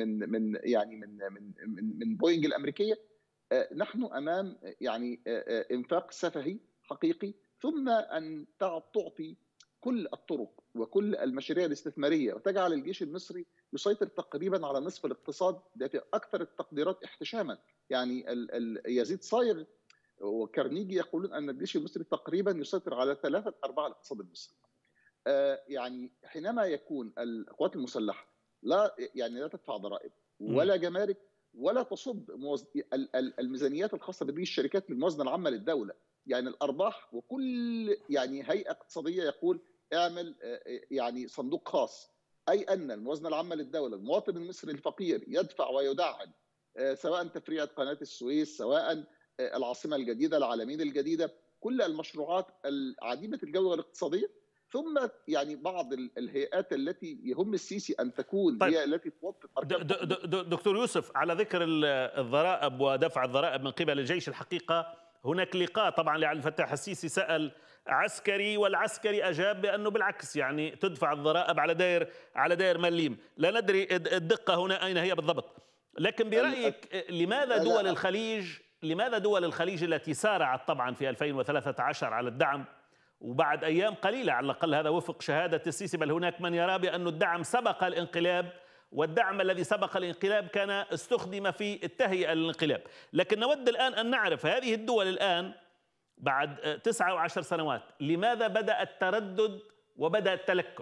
G: من بوينغ الامريكيه. نحن امام يعني انفاق سفهي حقيقي، ثم ان تعطي كل الطرق وكل المشاريع الاستثماريه وتجعل الجيش المصري يسيطر تقريبا على نصف الاقتصاد. ده في اكثر التقديرات احتشاما. يعني يزيد صاير وكارنيجي يقولون ان الجيش المصري تقريبا يسيطر على 3/4 الاقتصاد المصري. يعني حينما يكون القوات المسلحه لا تدفع ضرائب ولا جمارك ولا تصب الميزانيات الخاصه بهذه الشركات للموازنه العامه للدوله، يعني الارباح، وكل يعني هيئه اقتصاديه يقول اعمل يعني صندوق خاص، اي ان الموازنه العامه للدوله المواطن المصري الفقير يدفع ويدعم، سواء تفريعه قناه السويس، سواء العاصمه الجديده، العلمين الجديده، كل المشروعات العديمه الجوده الاقتصاديه. ثم يعني بعض الهيئات التي يهم السيسي ان تكون
A: طيب.
G: هي التي توفر
A: دكتور يوسف، على ذكر الضرائب ودفع الضرائب من قبل الجيش، الحقيقه هناك لقاء طبعا لعبد الفتاح السيسي سأل عسكري، والعسكري اجاب بانه بالعكس، يعني تدفع الضرائب على داير مليم. لا ندري الدقه هنا اين هي بالضبط، لكن برايك لماذا دول الخليج التي سارعت طبعا في 2013 على الدعم، وبعد أيام قليلة على الأقل، هذا وفق شهادة السيسي، بل هناك من يرى بأن الدعم سبق الانقلاب، والدعم الذي سبق الانقلاب كان استخدم في التهيئة للانقلاب. لكن نود الآن أن نعرف هذه الدول الآن بعد 9 و10 سنوات لماذا بدأ التردد وبدأ التلكؤ؟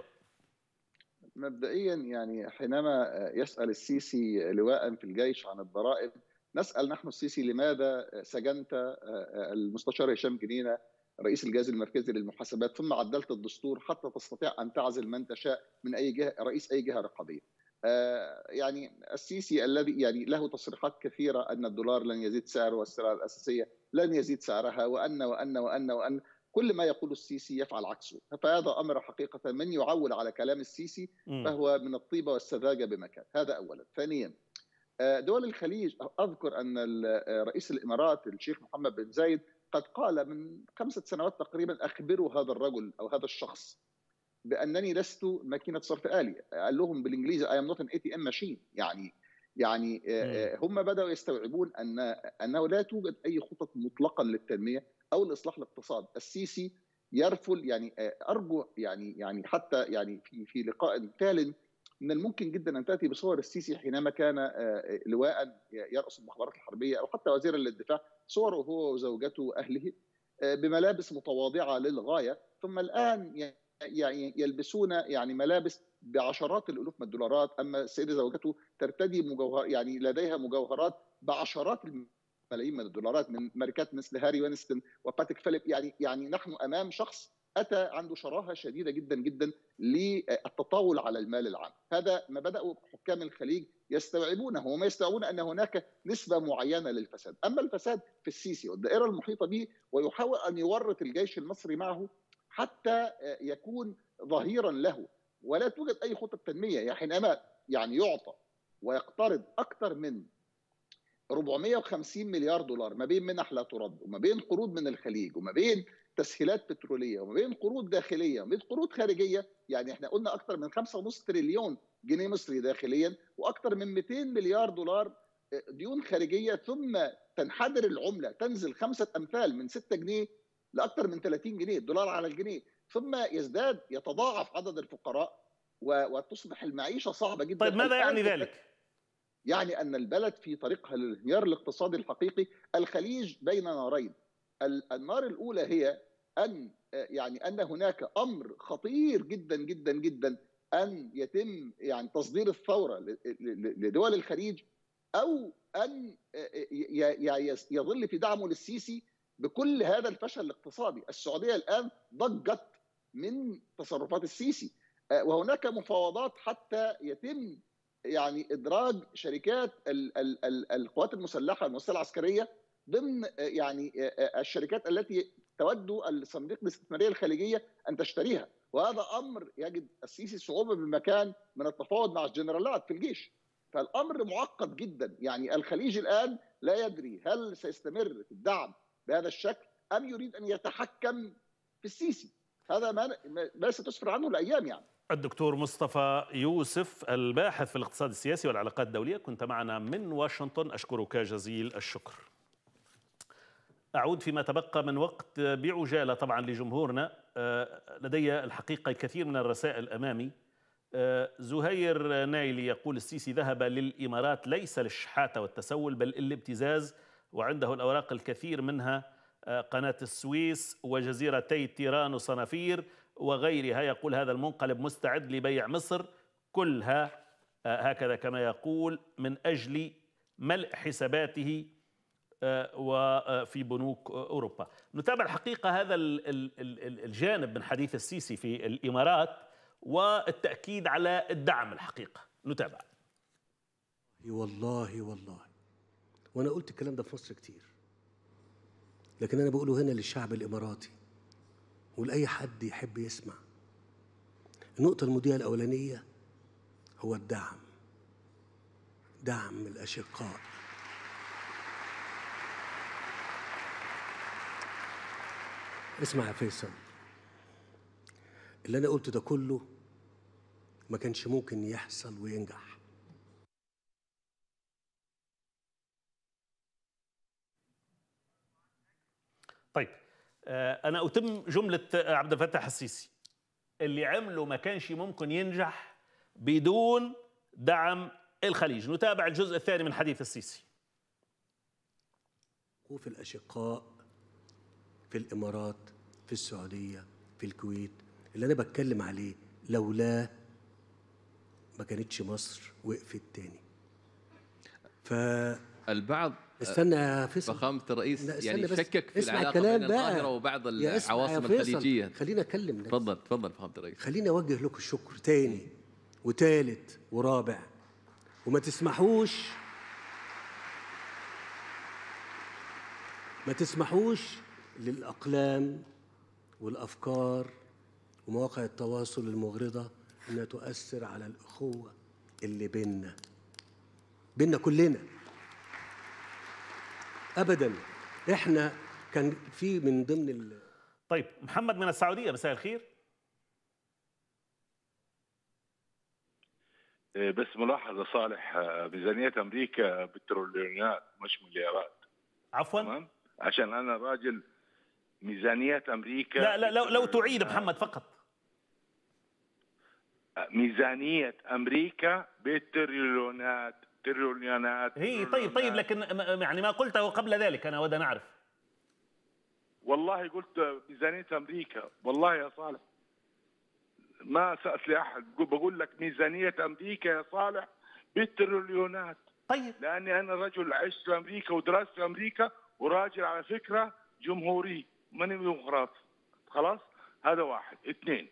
G: مبدئيا يعني حينما يسأل السيسي لواء في الجيش عن الضرائب، نسأل نحن السيسي لماذا سجنت المستشار هشام جنينة رئيس الجهاز المركزي للمحاسبات ثم عدلت الدستور حتى تستطيع أن تعزل من تشاء من أي جهة رئيس أي جهة رقابية. يعني السيسي الذي يعني له تصريحات كثيرة أن الدولار لن يزيد سعره والسلع الأساسية لن يزيد سعرها، وأن كل ما يقول السيسي يفعل عكسه، فهذا أمر حقيقة من يعول على كلام السيسي فهو من الطيبة والسذاجة بمكان. هذا أولا. ثانيا، دول الخليج، أذكر أن رئيس الإمارات الشيخ محمد بن زايد قد قال من 5 سنوات تقريبا أخبروا هذا الرجل أو هذا الشخص بأنني لست ماكينة صرف آلي. قال لهم بالإنجليزي I am not an ATM machine. يعني هم بدأوا يستوعبون أنه لا توجد أي خطط مطلقة للتنمية أو لإصلاح الاقتصاد. السيسي يرفل، يعني أرجو يعني حتى يعني في لقاء تال من الممكن جدا أن تأتي بصور السيسي حينما كان لواء يرأس المخابرات الحربية أو حتى وزيرا للدفاع، صوره هو وزوجته وأهله بملابس متواضعة للغاية، ثم الآن يعني يلبسون يعني ملابس بعشرات الألوف من الدولارات. أما السيدة زوجته ترتدي يعني لديها مجوهرات بعشرات الملايين من الدولارات من ماركات مثل هاري وينستون وباتيك فيليب. يعني نحن أمام شخص أتى عنده شراهة شديدة جدا جدا للتطاول على المال العام. هذا ما بدأوا حكام الخليج يستوعبونه، وما يستوعبون أن هناك نسبة معينة للفساد. أما الفساد في السيسي والدائرة المحيطة به، ويحاول أن يورط الجيش المصري معه حتى يكون ظهيرا له، ولا توجد أي خطة تنمية. يعني حينما يعني يعطى ويقترض أكثر من 450 مليار دولار ما بين منح لا ترد، وما بين قروض من الخليج، وما بين تسهيلات بتروليه، وما بين قروض داخليه، وما بين قروض خارجيه، يعني احنا قلنا اكثر من 5.5 تريليون جنيه مصري داخليا، واكثر من 200 مليار دولار ديون خارجيه، ثم تنحدر العمله، تنزل 5 أمثال من 6 جنيه لاكثر من 30 جنيه الدولار على الجنيه، ثم يتضاعف عدد الفقراء وتصبح المعيشه صعبه جدا.
A: طيب ماذا يعني ذلك؟
G: يعني ان البلد في طريقها للانهيار الاقتصادي الحقيقي. الخليج بين نارين. النار الاولى هي ان هناك امر خطير جدا جدا جدا ان يتم يعني تصدير الثوره لدول الخليج، او ان يظل في دعمه للسيسي بكل هذا الفشل الاقتصادي. السعوديه الان ضجت من تصرفات السيسي، وهناك مفاوضات حتى يتم يعني ادراج شركات القوات المسلحه والمؤسسه العسكريه ضمن يعني الشركات التي تود الصناديق الاستثماريه الخليجيه ان تشتريها. وهذا امر يجد السيسي صعوبه بمكان من التفاوض مع الجنرالات في الجيش. فالامر معقد جدا. يعني الخليج الان لا يدري هل سيستمر في الدعم بهذا الشكل ام يريد ان يتحكم في السيسي. هذا ما ستسفر عنه الايام يعني.
A: الدكتور مصطفى يوسف الباحث في الاقتصاد السياسي والعلاقات الدولية، كنت معنا من واشنطن، أشكرك جزيل الشكر. أعود فيما تبقى من وقت بعجالة طبعا لجمهورنا. لدي الحقيقة الكثير من الرسائل أمامي. زهير نايلي يقول: السيسي ذهب للإمارات ليس للشحاتة والتسول بل الابتزاز، وعنده الأوراق الكثير منها قناة السويس وجزيرتي تيران وصنافير وغيرها. يقول هذا المنقلب مستعد لبيع مصر كلها، هكذا كما يقول، من أجل ملء حساباته وفي بنوك أوروبا. نتابع الحقيقة هذا الجانب من حديث السيسي في الإمارات والتأكيد على الدعم. الحقيقة نتابع.
H: والله وأنا قلت الكلام ده في مصر كتير، لكن أنا بقوله هنا للشعب الإماراتي ولأي حد يحب يسمع. النقطة المضيئة الأولانية هو الدعم، دعم الأشقاء. اسمع يا فيصل، اللي أنا قلته ده كله ما كانش ممكن يحصل وينجح.
A: طيب، أنا أتم جملة عبد الفتاح السيسي: اللي عمله ما كانش ممكن ينجح بدون دعم الخليج. نتابع الجزء الثاني من حديث السيسي.
H: وفي الأشقاء في الإمارات، في السعودية، في الكويت، اللي أنا بتكلم عليه لولاه ما كانتش مصر وقفت تاني.
I: البعض
H: استنى يا فيصل،
I: فخامة الرئيس يعني
H: بس
I: شكك في العلاقة بين القاهرة وبعض العواصم الخليجية.
H: خلينا أتكلم.
I: تفضل فخامة الرئيس.
H: خليني أوجه لكم الشكر تاني وتالت ورابع، وما تسمحوش للأقلام والأفكار ومواقع التواصل المغرضة أنها تؤثر على الأخوة اللي بيننا كلنا أبداً. إحنا كان في من ضمن
A: طيب، محمد من السعودية، مساء الخير.
J: بس ملاحظة صالح، ميزانية أمريكا بالتريليونات مش مليارات.
A: عفواً؟
J: تمام؟ عشان أنا راجل. ميزانية أمريكا
A: لا لو تعيد محمد فقط.
J: ميزانية أمريكا بالتريليونات.
A: هي طيب لكن يعني ما قلته قبل ذلك أنا أود أن أعرف.
J: والله قلت ميزانية أمريكا، والله يا صالح ما سألت لأحد، بقول لك ميزانية أمريكا يا صالح بالتريليونات.
A: طيب،
J: لأني أنا رجل عشت في أمريكا ودرست في أمريكا، وراجل على فكرة جمهوري ماني ديمقراطي. خلاص، هذا واحد. اثنين،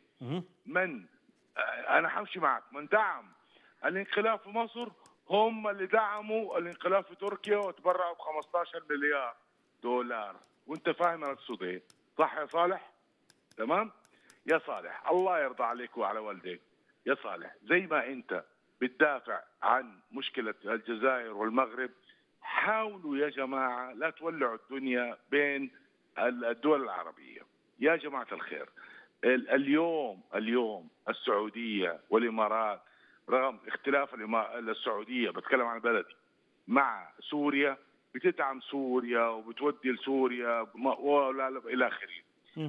J: أنا حمشي معك، من دعم الانقلاب في مصر هم اللي دعموا الانقلاب في تركيا وتبرعوا ب 15 مليار دولار، وانت فاهم انا اقصد ايه، صح يا صالح؟ تمام؟ يا صالح الله يرضى عليك وعلى والديك. يا صالح، زي ما انت بتدافع عن مشكلة الجزائر والمغرب، حاولوا يا جماعة لا تولعوا الدنيا بين الدول العربية. يا جماعة الخير، اليوم السعودية والإمارات رغم اختلاف السعودية، بتكلم عن بلدي، مع سوريا بتدعم سوريا وبتودي لسوريا إلى آخره.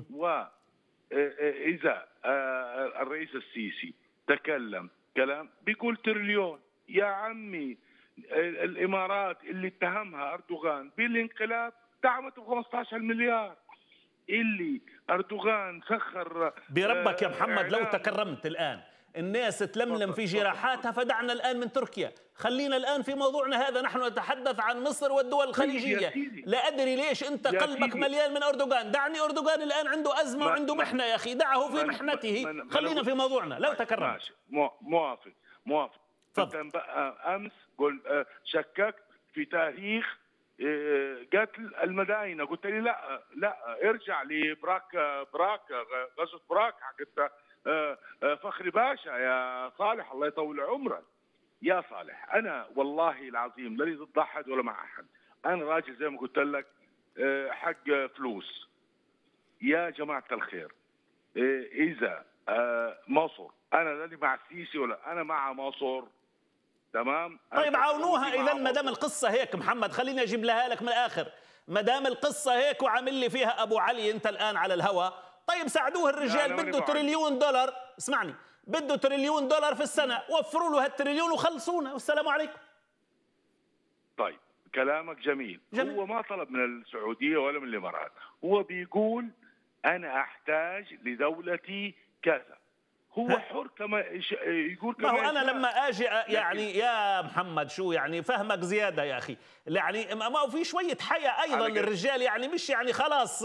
J: وإذا الرئيس السيسي تكلم كلام بيقول تريليون، يا عمي الإمارات اللي اتهمها أردوغان بالانقلاب دعمته ب 15 مليار. اللي أردوغان سخر
A: بربك يا محمد لو تكرمت الآن، الناس تلملم في جراحاتها، فدعنا الآن من تركيا. خلينا الآن في موضوعنا هذا، نحن نتحدث عن مصر والدول الخليجية. لا أدري ليش أنت قلبك مليان من أردوغان. دعني أردوغان الآن عنده أزمة وعنده محنة يا أخي، دعه في محنته. خلينا في موضوعنا لو تكرمت.
J: موافق. أمس شككت في تاريخ قتل المداينة، قلت لي لا ارجع لبراك غزوة براك حقت فخري باشا يا صالح، الله يطول عمرك. يا صالح أنا والله العظيم لا ضد أحد ولا مع أحد، أنا راجل زي ما قلت لك حق فلوس. يا جماعة الخير، إذا مصر، انا لا مع السيسي ولا انا مع مصر. تمام.
A: طيب عاونوها اذا ما دام القصه هيك محمد، خليني اجيب لها لك من الاخر. ما دام القصه هيك وعامل لي فيها ابو علي انت الان على الهواء، طيب ساعدوه الرجال، بده تريليون دولار، اسمعني، بده تريليون دولار في السنه، وفروا له هالتريليون وخلصونا والسلام عليكم.
J: طيب كلامك جميل. هو ما طلب من السعوديه ولا من الامارات، هو بيقول انا احتاج لدولتي كذا، هو حر كما يقول كما
A: ما هو انا لما اجي يعني يا محمد شو يعني فهمك زياده يا اخي، يعني ما هو في شويه حياه ايضا للرجال، يعني مش يعني خلاص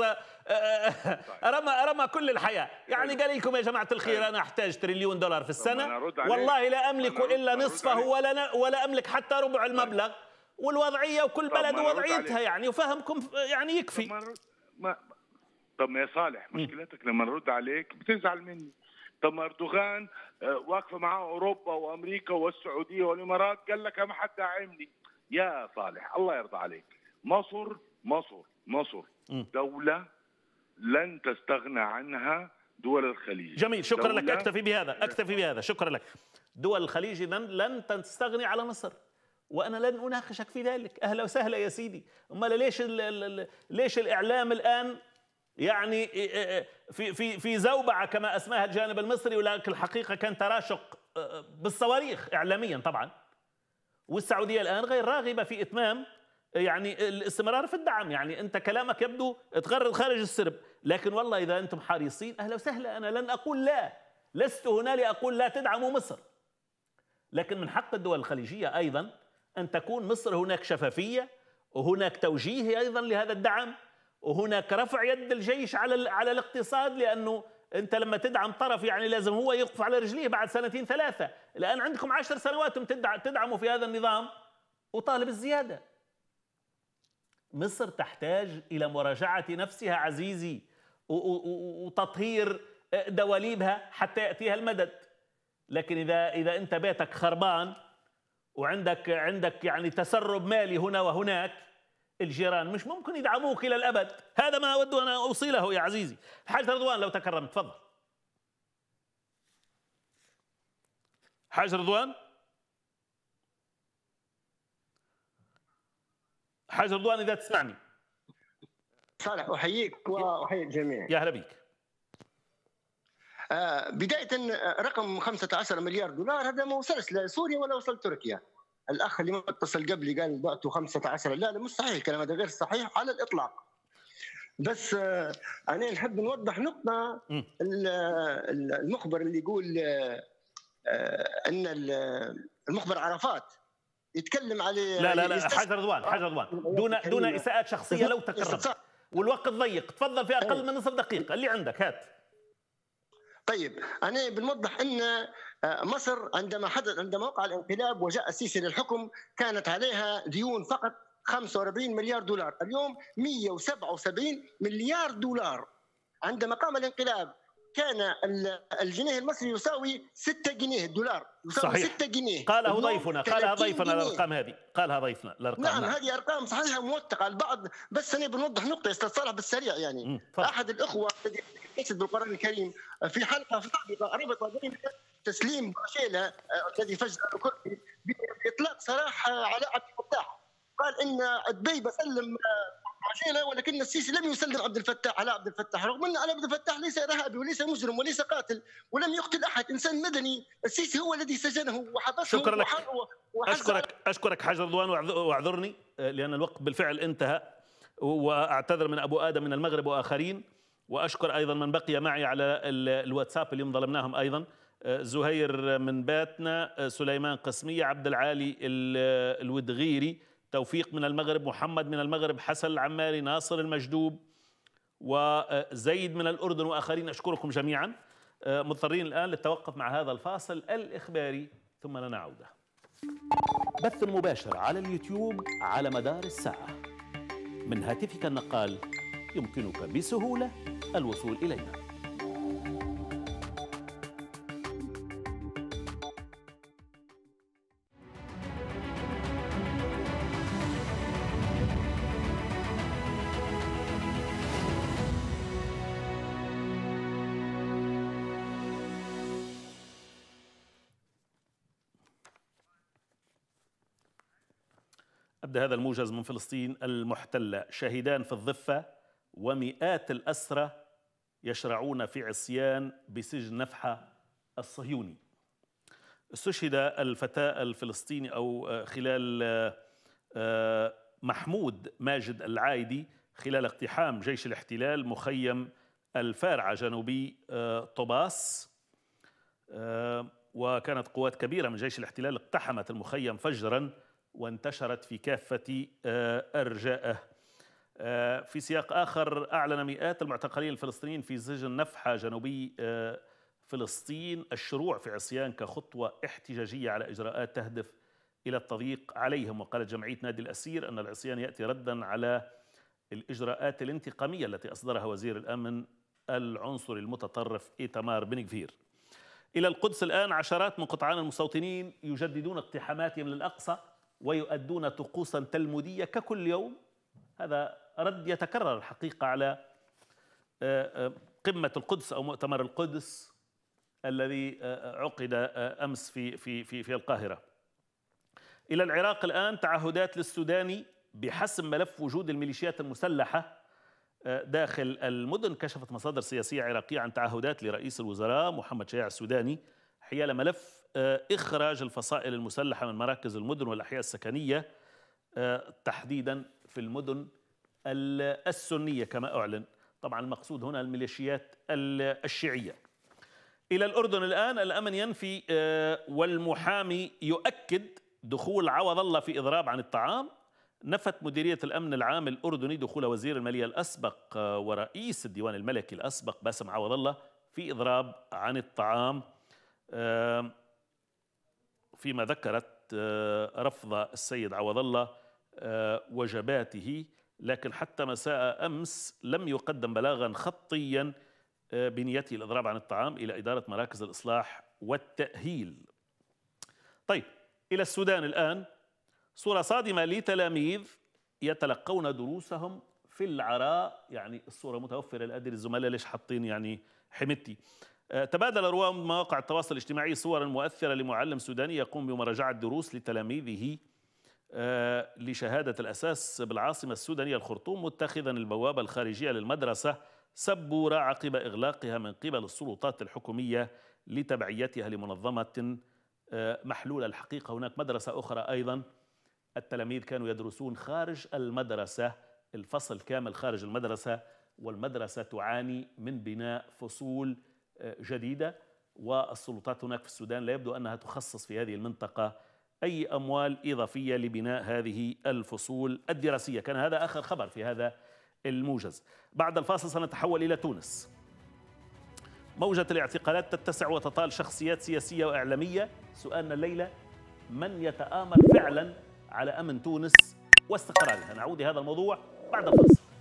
A: رمى كل الحياه، يعني قال لكم يا جماعه الخير انا احتاج تريليون دولار في السنه، والله لا املك الا نصفه ولا املك حتى ربع المبلغ، والوضعيه وكل بلد ووضعيتها يعني، وفهمكم يعني يكفي.
J: طب ما يا صالح مشكلتك لما نرد عليك بتزعل مني. طب اردوغان واقفه معاه اوروبا وامريكا والسعوديه والامارات، قال لك ما حد داعمني. يا صالح الله يرضى عليك، مصر دوله لن تستغنى عنها دول الخليج.
A: جميل، شكرا لك، اكتفي بهذا، شكرا لك. دول الخليج اذا لن تستغني على مصر، وانا لن اناقشك في ذلك. اهلا وسهلا يا سيدي. امال ليش الاعلام الان يعني في زوبعه كما اسماها الجانب المصري، ولكن الحقيقه كان تراشق بالصواريخ اعلاميا طبعا. والسعوديه الان غير راغبه في اتمام يعني الاستمرار في الدعم، يعني انت كلامك يبدو تغرد خارج السرب، لكن والله اذا انتم حريصين اهلا وسهلا. انا لن اقول لا، لست هنا لاقول لا تدعموا مصر، لكن من حق الدول الخليجيه ايضا ان تكون مصر هناك شفافيه، وهناك توجيه ايضا لهذا الدعم، وهناك رفع يد الجيش على الاقتصاد، لانه انت لما تدعم طرف يعني لازم هو يقف على رجليه بعد سنتين ثلاثه. الان عندكم 10 سنوات تدعموا في هذا النظام وطالب الزياده. مصر تحتاج الى مراجعه نفسها عزيزي، وتطهير دواليبها حتى ياتيها المدد. لكن اذا انت بيتك خربان وعندك يعني تسرب مالي هنا وهناك، الجيران مش ممكن يدعموك الى الابد. هذا ما اود ان اوصله يا عزيزي. حاج رضوان لو تكرمت تفضل. حاج رضوان، حاج رضوان اذا تسمعني.
K: صالح احييك واحيي الجميع.
A: يا هلا بك.
K: بدايه رقم 15 مليار دولار هذا ما وصلش لسوريا ولا وصل تركيا. الاخ اللي اتصل قبلي قال بعته 15، لا مش صحيح الكلام هذا، غير صحيح على الاطلاق. بس انا نحب نوضح نقطه. المخبر اللي يقول ان المخبر عرفات يتكلم عليه.
A: لا حاج رضوان دون اساءات شخصيه لو تكرمت، والوقت ضيق، تفضل في اقل من نصف دقيقه اللي عندك هات.
K: طيب انا بنوضح ان مصر عندما وقع الانقلاب وجاء السيسي للحكم كانت عليها ديون فقط 45 مليار دولار، اليوم 177 مليار دولار. عندما قام الانقلاب كان الجنيه المصري يساوي 6 جنيه، الدولار يساوي 6 جنيه.
A: قالها ضيفنا الارقام هذه، قالها ضيفنا الارقام.
K: نعم هذه ارقام صحيحه موثقه البعض. بس انا بنوضح نقطه استاذ صالح بالسريع. يعني احد الاخوه الذي يقصد بالقران الكريم في حلقه سابقه ربط بين تسليم باشيله الذي فجر الكردي باطلاق سراح على عبد الفتاح، قال ان دبي سلم باشيله ولكن السيسي لم يسلم عبد الفتاح على عبد الفتاح، رغم ان عبد الفتاح ليس ارهابي وليس مجرم وليس قاتل ولم يقتل احد، انسان مدني. السيسي هو الذي سجنه وحبسه.
A: شكرا لك. اشكرك حاج رضوان، واعذرني لان الوقت بالفعل انتهى، واعتذر من ابو ادم من المغرب واخرين، واشكر ايضا من بقي معي على الواتساب اليوم ظلمناهم ايضا: زهير من باتنا، سليمان قسميه، عبد العالي الودغيري، توفيق من المغرب، محمد من المغرب، حسن العماري، ناصر المجدوب، وزيد من الأردن وآخرين. أشكركم جميعا. مضطرين الآن للتوقف مع هذا الفاصل الإخباري ثم لنا عودة. بث مباشر على اليوتيوب على مدار الساعة من هاتفك النقال، يمكنك بسهولة الوصول إلينا. أبدأ هذا الموجز من فلسطين المحتلة. شهيدان في الضفة ومئات الأسرى يشرعون في عصيان بسجن نفحة الصهيوني. استشهد الفتى الفلسطيني أو خلال محمود ماجد العايدي خلال اقتحام جيش الاحتلال مخيم الفارعة جنوبي طوباس، وكانت قوات كبيرة من جيش الاحتلال اقتحمت المخيم فجرا وانتشرت في كافة أرجائه. في سياق آخر أعلن مئات المعتقلين الفلسطينيين في سجن نفحة جنوبي فلسطين الشروع في عصيان كخطوة احتجاجية على إجراءات تهدف إلى التضييق عليهم. وقالت جمعية نادي الأسير أن العصيان يأتي ردا على الإجراءات الانتقامية التي أصدرها وزير الأمن العنصري المتطرف إيتمار بن غفير. إلى القدس الآن عشرات من قطعان المستوطنين يجددون اقتحاماتهم للأقصى ويؤدون طقوسا تلمودية ككل يوم. هذا رد يتكرر الحقيقة على قمة القدس أو مؤتمر القدس الذي عقد أمس في القاهرة. إلى العراق الآن تعهدات للسوداني بحسم ملف وجود الميليشيات المسلحة داخل المدن. كشفت مصادر سياسية عراقية عن تعهدات لرئيس الوزراء محمد شياع السوداني حيال ملف إخراج الفصائل المسلحة من مراكز المدن والأحياء السكنية تحديدا في المدن السنية كما أعلن. طبعا المقصود هنا الميليشيات الشيعية. إلى الأردن الآن الأمن ينفي والمحامي يؤكد دخول عوض الله في إضراب عن الطعام. نفت مديرية الأمن العام الأردني دخول وزير المالية الأسبق ورئيس الديوان الملكي الأسبق باسم عوض الله في إضراب عن الطعام، فيما ذكرت رفض السيد عوض الله وجباته، لكن حتى مساء أمس لم يقدم بلاغا خطيا بنيته الإضراب عن الطعام إلى إدارة مراكز الإصلاح والتأهيل. طيب إلى السودان الآن. صورة صادمة لتلاميذ يتلقون دروسهم في العراء، يعني الصورة متوفرة، لا أدري الزملاء ليش حاطين يعني حمتي. تبادل رواد مواقع التواصل الاجتماعي صورا مؤثرة لمعلم سوداني يقوم بمراجعة دروس لتلاميذه لشهادة الأساس بالعاصمة السودانية الخرطوم، متخذا البوابة الخارجية للمدرسة سبورة عقب إغلاقها من قبل السلطات الحكومية لتبعيتها لمنظمة محلولة. الحقيقة هناك مدرسة أخرى أيضا التلاميذ كانوا يدرسون خارج المدرسة، الفصل كامل خارج المدرسة، والمدرسة تعاني من بناء فصول جديدة، والسلطات هناك في السودان لا يبدو أنها تخصص في هذه المنطقة أي أموال إضافية لبناء هذه الفصول الدراسية. كان هذا آخر خبر في هذا الموجز. بعد الفاصل سنتحول إلى تونس. موجة الاعتقالات تتسع وتطال شخصيات سياسية وإعلامية. سؤالنا الليلة: من يتآمر فعلا على أمن تونس واستقرارها؟ نعود لهذا الموضوع بعد الفاصل.